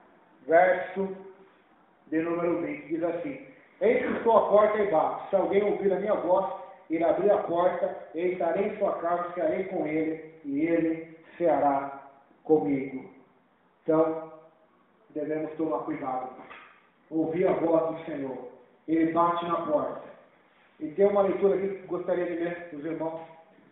Speaker 1: Verso de número vinte, diz assim: Eis que estou à porta e bato. Se alguém ouvir a minha voz, ir abrir a porta, e estarei em sua casa, cearei com ele, e ele ceará comigo. Então, devemos tomar cuidado. Ouvir a voz do Senhor. Ele bate na porta. E tem uma leitura aqui que gostaria de ler os irmãos.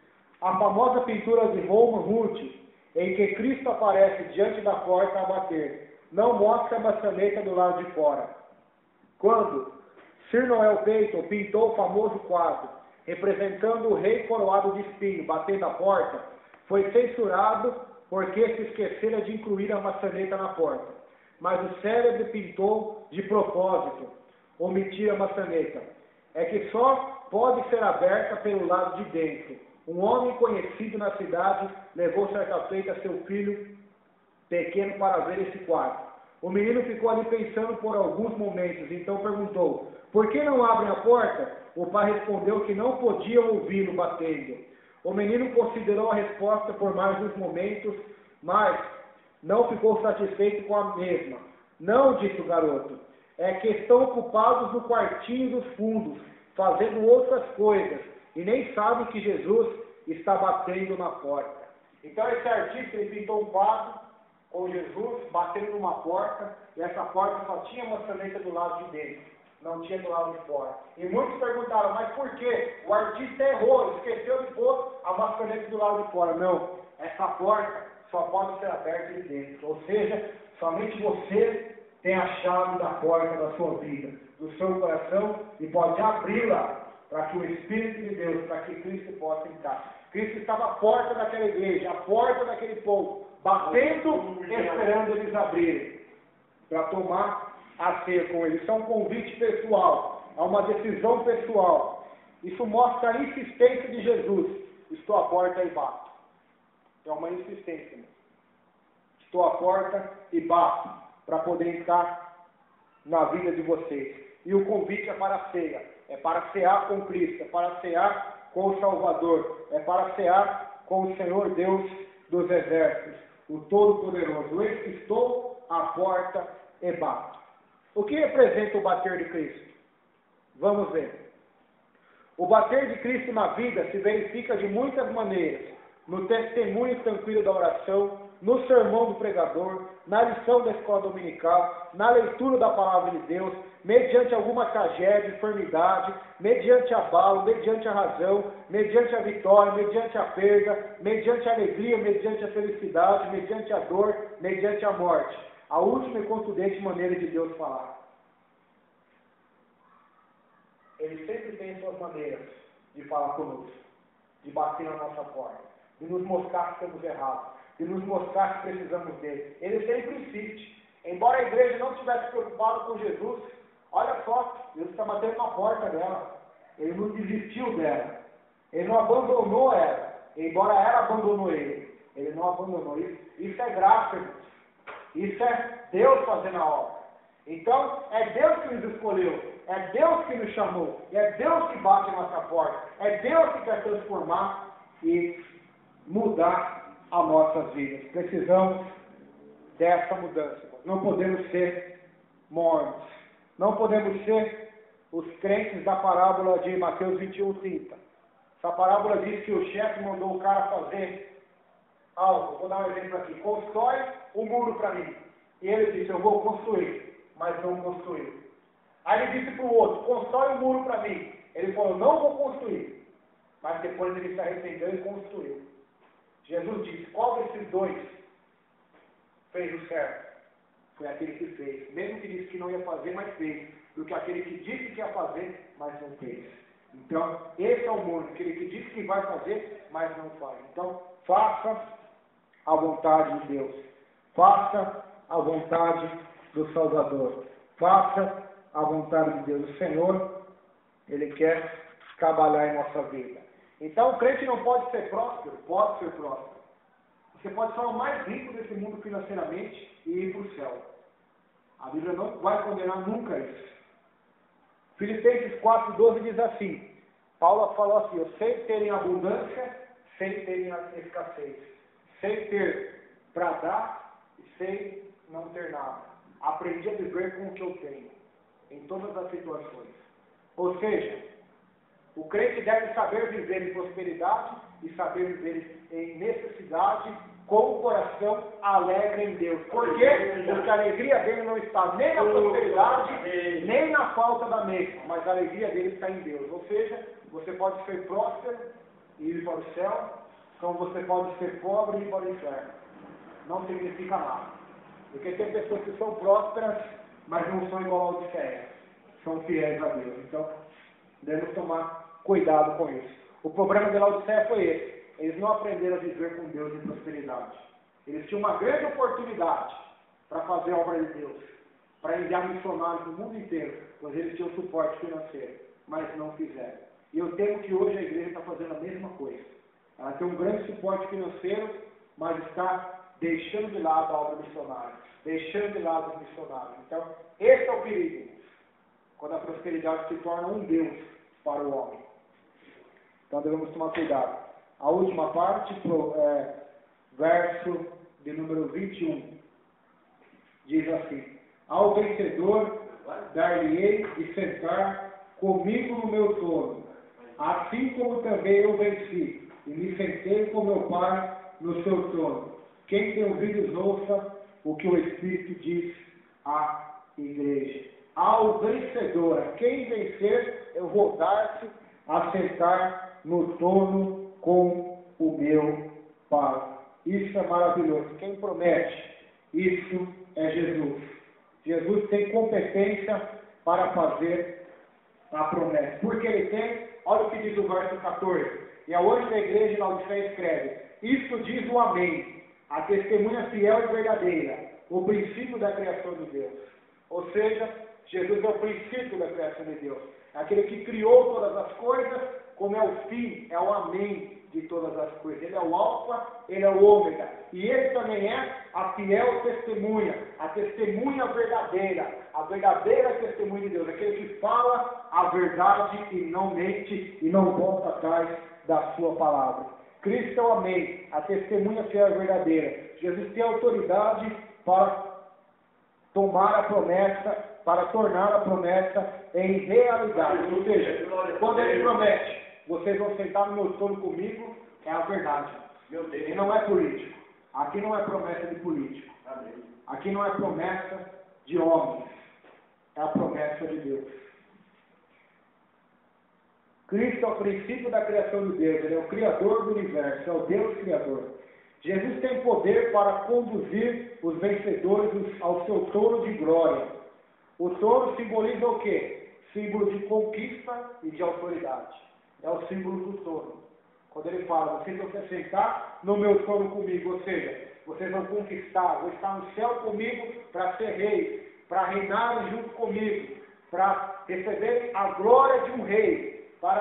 Speaker 1: A famosa pintura de Roma, Ruth, em que Cristo aparece diante da porta a bater, não mostra a maçaneta do lado de fora. Quando Sir Noel Peyton pintou o famoso quadro, representando o rei coroado de espinho batendo a porta, foi censurado porque se esquecera de incluir a maçaneta na porta. Mas o célebre pintou de propósito omitir a maçaneta. É que só pode ser aberta pelo lado de dentro. Um homem conhecido na cidade levou certa feita seu filho pequeno para ver esse quadro. O menino ficou ali pensando por alguns momentos, então perguntou: por que não abrem a porta? O pai respondeu que não podia ouvi-lo batendo. O menino considerou a resposta por mais uns momentos, mas não ficou satisfeito com a mesma. Não, disse o garoto, é que estão ocupados no quartinho dos fundos, fazendo outras coisas, e nem sabem que Jesus está batendo na porta. Então esse artista ele pintou um quadro com Jesus batendo numa porta, e essa porta só tinha maçaneta do lado de dentro, não tinha do lado de fora. E muitos perguntaram, mas por quê? O artista errou, esqueceu de pôr a maçaneta do lado de fora. Não, essa porta só pode ser aberta de dentro, ou seja, somente você tem a chave da porta da sua vida, do seu coração, e pode abri-la para que o Espírito de Deus, para que Cristo possa entrar. Cristo estava à porta daquela igreja, à porta daquele povo, batendo, esperando eles abrirem, para tomar a ceia com eles. Isso é um convite pessoal, é uma decisão pessoal. Isso mostra a insistência de Jesus. Estou à porta e bato. É uma insistência. Estou à porta e bato, para poder entrar na vida de vocês. E o convite é para a ceia, é para cear com Cristo, é para cear com o Salvador, é para cear com o Senhor Deus dos exércitos, o Todo-Poderoso. Eis que estou à porta e bato. O que representa o bater de Cristo? Vamos ver. O bater de Cristo na vida se verifica de muitas maneiras. No testemunho tranquilo da oração, no sermão do pregador, na lição da escola dominical, na leitura da palavra de Deus, mediante alguma tragédia, enfermidade, mediante abalo, mediante a razão, mediante a vitória, mediante a perda, mediante a alegria, mediante a felicidade, mediante a dor, mediante a morte. A última e contundente maneira de Deus falar. Ele sempre tem suas maneiras de falar conosco, de bater na nossa porta, de nos mostrar que estamos errados, de nos mostrar que precisamos dele. Ele sempre insiste. Embora a igreja não estivesse preocupada com Jesus, olha só, Deus está batendo na porta dela. Ele não desistiu dela. Ele não abandonou ela, embora ela abandonou ele. Ele não abandonou isso. Isso é graça, irmãos. Isso é Deus fazendo a obra. Então, é Deus que nos escolheu. É Deus que nos chamou. É Deus que bate na nossa porta. É Deus que quer transformar e mudar as nossas vidas. Precisamos dessa mudança. Não podemos ser mornos. Não podemos ser os crentes da parábola de Mateus vinte e um, trinta. Essa parábola diz que o chefe mandou o cara fazer algo. Vou dar um exemplo aqui. Constrói um muro para mim. E ele disse, eu vou construir, mas não construiu. Aí ele disse para o outro, constrói um muro para mim. Ele falou, não vou construir. Mas depois ele se arrependeu e construiu. Jesus disse, qual desses dois fez o certo? Foi aquele que fez. Mesmo que disse que não ia fazer, mas fez. Do que aquele que disse que ia fazer, mas não fez. Então, esse é o mundo. Aquele que disse que vai fazer, mas não faz. Então, faça a vontade de Deus. Faça a vontade do Salvador. Faça a vontade de Deus. O Senhor, Ele quer trabalhar em nossa vida. Então, o crente não pode ser próspero? Pode ser próspero. Você pode ser o mais rico desse mundo financeiramente e ir para o céu. A Bíblia não vai condenar nunca isso. Filipenses quatro, doze diz assim, Paulo falou assim, eu sei ter em abundância, sei ter em escassez. Sei ter para dar e sei não ter nada. Aprendi a viver com o que eu tenho, em todas as situações. Ou seja, o crente deve saber viver em prosperidade e saber viver em necessidade com o coração alegre em Deus. Por quê? Porque a alegria dele não está nem na prosperidade, nem na falta da mesma, mas a alegria dele está em Deus. Ou seja, você pode ser próspero e ir para o céu, como você pode ser pobre e ir para o inferno. Não significa nada. Porque tem pessoas que são prósperas, mas não são igual ao de fé. São fiéis a Deus. Então, devemos tomar cuidado com isso. O problema de Laodiceia foi esse. Eles não aprenderam a viver com Deus em prosperidade. Eles tinham uma grande oportunidade para fazer a obra de Deus, para enviar missionários no mundo inteiro, pois eles tinham suporte financeiro, mas não fizeram. E eu temo que hoje a igreja está fazendo a mesma coisa. Ela tem um grande suporte financeiro, mas está deixando de lado a obra missionária, deixando de lado os missionários. Então, esse é o perigo, quando a prosperidade se torna um Deus para o homem. Então, devemos tomar cuidado. A última parte, pro, é, verso de número vinte e um, diz assim, ao vencedor dar-lhe-ei de sentar comigo no meu trono, assim como também eu venci, e me sentei com meu Pai no seu trono. Quem tem ouvidos ouça o que o Espírito diz à igreja. Ao vencedor, a quem vencer, eu vou dar-se a sentar no trono com o meu Pai. Isso é maravilhoso. Quem promete, isso é Jesus. Jesus tem competência para fazer a promessa. Porque ele tem, olha o que diz o verso quatorze. E a hoje da igreja de Laodiceia escreve, isso diz o Amém, a testemunha fiel e verdadeira, o princípio da criação de Deus. Ou seja, Jesus é o princípio da criação de Deus. É aquele que criou todas as coisas, como é o fim, é o Amém de todas as coisas. Ele é o Alfa, ele é o Ômega. E ele também é a fiel testemunha, a testemunha verdadeira, a verdadeira testemunha de Deus. Aquele que fala a verdade e não mente e não volta atrás da sua palavra. Cristo é o Amém, a testemunha fiel e verdadeira. Jesus tem autoridade para tomar a promessa, para tornar a promessa em realidade. Ou seja, quando ele promete, vocês vão sentar no meu trono comigo, é a verdade. Meu Deus. E não é político. Aqui não é promessa de político. Amém. Aqui não é promessa de homens. É a promessa de Deus. Cristo é o princípio da criação de Deus. Ele é o Criador do universo. É o Deus Criador. Jesus tem poder para conduzir os vencedores ao seu trono de glória. O trono simboliza o quê? Símbolo de conquista e de autoridade. É o símbolo do trono. Quando ele fala, vocês vão se sentar no meu trono comigo, ou seja, vocês vão conquistar, vão estar no céu comigo para ser reis, para reinar junto comigo, para receber a glória de um rei, para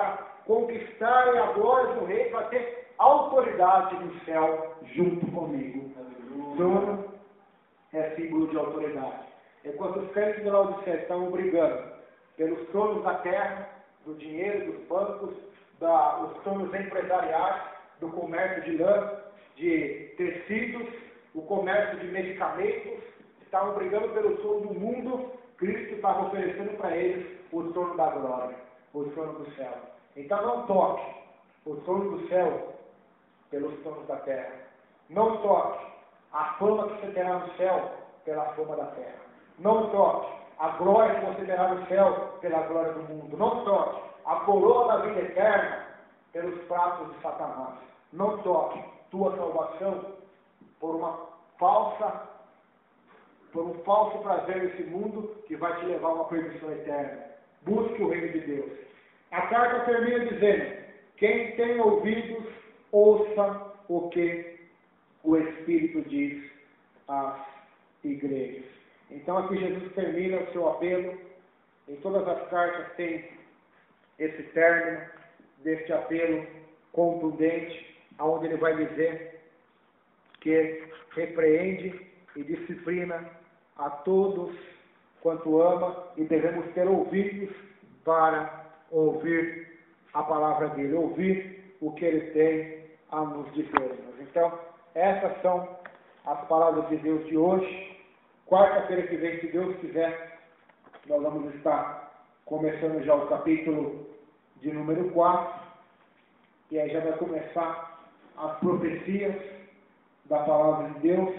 Speaker 1: conquistarem a glória do rei, vai ter autoridade no céu junto comigo. Trono é símbolo de autoridade. Enquanto os crentes de Laodiceia estavam brigando pelos tronos da terra, do dinheiro, dos bancos, da, os tronos empresariais, do comércio de lã, de tecidos, o comércio de medicamentos, estavam brigando pelo trono do mundo, Cristo estava oferecendo para eles o trono da glória, o trono do céu. Então não toque o trono do céu pelos tronos da terra. Não toque a fama que você terá no céu pela fama da terra. Não toque a glória que você terá no céu pela glória do mundo. Não toque a coroa da vida eterna pelos pratos de Satanás. Não toque tua salvação por uma falsa, por um falso prazer nesse mundo que vai te levar a uma perdição eterna. Busque o reino de Deus. A carta termina dizendo: quem tem ouvidos, ouça o que o Espírito diz às igrejas. Então aqui Jesus termina o seu apelo. Em todas as cartas tem esse término deste apelo contundente, onde ele vai dizer que repreende e disciplina a todos quanto ama, e devemos ter ouvidos para ouvir a palavra dele, ouvir o que ele tem a nos dizer. Então, essas são as palavras de Deus de hoje. Quarta-feira que vem, se Deus quiser, nós vamos estar começando já o capítulo de número quatro, e aí já vai começar as profecias da palavra de Deus.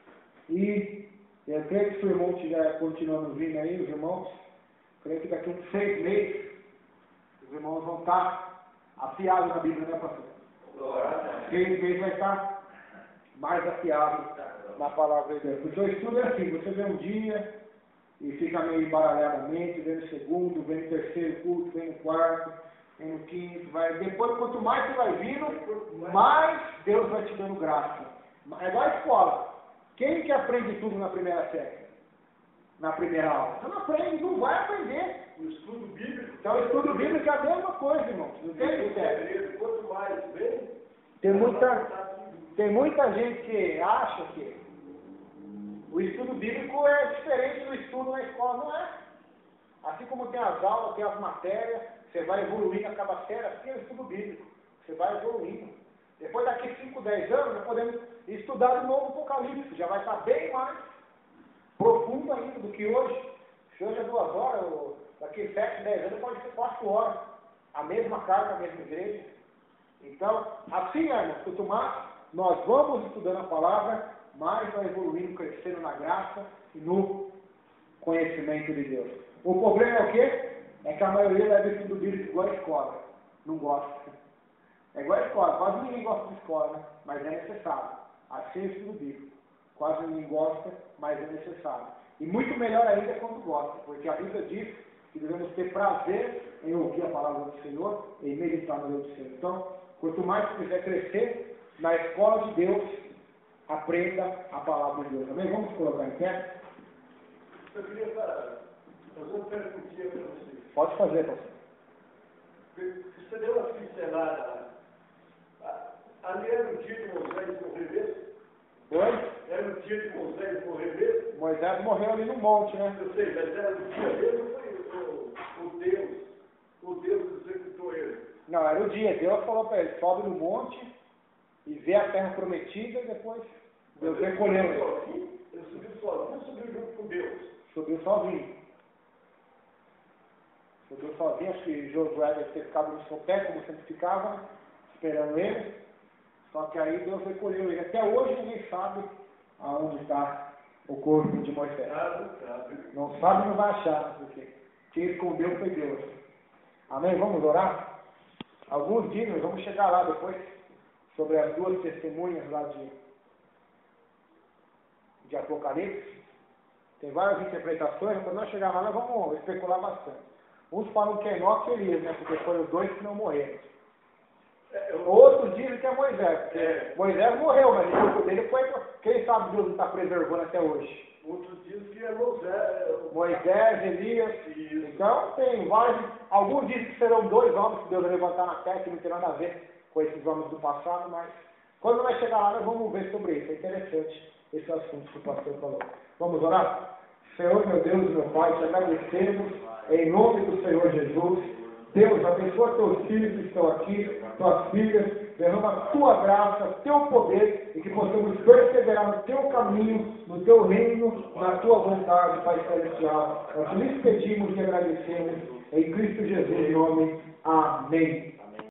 Speaker 1: E eu creio que se o irmão estiver continuando vindo aí, os irmãos, creio que daqui a uns seis meses, os irmãos vão estar afiados na Bíblia, né, pastor? Seis meses vai estar mais afiado na palavra de Deus. Porque o estudo é assim: você vê um dia e fica meio embaralhadamente, vem no segundo, vem no terceiro culto, vem no quarto, vem no quinto, vai. Depois, quanto mais você vai vindo, mais Deus vai te dando graça. É igual a escola. Quem que aprende tudo na primeira série? Na primeira aula? Você não aprende, não vai aprender.
Speaker 2: O estudo bíblico.
Speaker 1: Então, o estudo bíblico é a mesma coisa, irmão. Não tem mistério.
Speaker 2: Quanto mais vem,
Speaker 1: Tem muita, tem muita gente que acha que o estudo bíblico é diferente do estudo na escola. Não é. Assim como tem as aulas, tem as matérias, você vai evoluindo a cada série, assim é o estudo bíblico. Você vai evoluindo. Depois daqui cinco, dez anos, nós podemos estudar de novo o Apocalipse. Já vai estar bem mais profundo ainda do que hoje. Se hoje é duas horas, ou daqui sete, dez anos pode ser quatro horas. A mesma carta, a mesma igreja. Então, assim, irmãos, quanto mais nós vamos estudando a palavra, mais vai evoluindo, crescendo na graça e no conhecimento de Deus. O problema é o quê? É que a maioria leva estudo bíblico igual a escola. Não gosta. É igual a escola. Quase ninguém gosta de escola, né? Mas é necessário. Assim é o estudo bíblico. Quase ninguém gosta, mas é necessário. E muito melhor ainda é quando gosta, porque a Bíblia diz que devemos ter prazer em ouvir a palavra do Senhor e meditar no Deus do Senhor. Então, quanto mais você quiser crescer na escola de Deus, aprenda a palavra de Deus. Amém? Vamos colocar em pé?
Speaker 2: eu queria fazer uma perguntinha para você.
Speaker 1: Pode fazer, pastor.
Speaker 2: Você deu uma pincelada. Ali era o dia de Moisés morrer mesmo?
Speaker 1: Oi?
Speaker 2: Era o dia de Moisés morrer mesmo?
Speaker 1: Moisés morreu ali no monte, né?
Speaker 2: Eu sei, mas era o dia mesmo, foi o, o Deus, o Deus executou ele.
Speaker 1: Não, era o dia. Deus falou para ele: sobe no monte e vê a terra prometida, e depois Deus recolheu ele.
Speaker 2: Sozinho, ele subiu sozinho, subiu junto com Deus.
Speaker 1: Subiu sozinho. Subiu sozinho, acho que Josué deve ter ficado no seu pé, como sempre ficava, né? Esperando ele. Só que aí Deus recolheu ele. Até hoje ninguém sabe aonde está o corpo de Moisés. Não sabe e não vai achar, porque quem escondeu foi Deus. Amém? Vamos orar? Alguns dias nós vamos chegar lá depois, sobre as duas testemunhas lá de, de Apocalipse. Tem várias interpretações, quando nós chegar lá nós vamos especular bastante. Uns falam que é Enoque e Elias, né? Porque foram os dois que não morreram.
Speaker 2: É, eu...
Speaker 1: Outros dizem que é Moisés, porque
Speaker 2: É.
Speaker 1: Moisés morreu, mas o corpo dele foi. Quem sabe Deus não está preservando até hoje?
Speaker 2: Outros dizem que é Moisés.
Speaker 1: Moisés, Elias.
Speaker 2: Isso.
Speaker 1: Então tem várias
Speaker 3: alguns dizem que serão dois homens que Deus vai levantar na terra, que não tem nada a ver com esses homens do passado, mas quando nós chegar lá, nós vamos ver sobre isso. É interessante esse assunto que o pastor falou. Vamos orar? Senhor, meu Deus, meu Pai, te agradecemos em nome do Senhor Jesus. Deus, abençoa teus filhos que estão aqui, tuas filhas, derrama a tua graça, teu poder, e que possamos perseverar no teu caminho, no teu reino, na tua vontade, Pai Celestial. Nós lhes pedimos e agradecemos, em Cristo Jesus, em nome. Amém.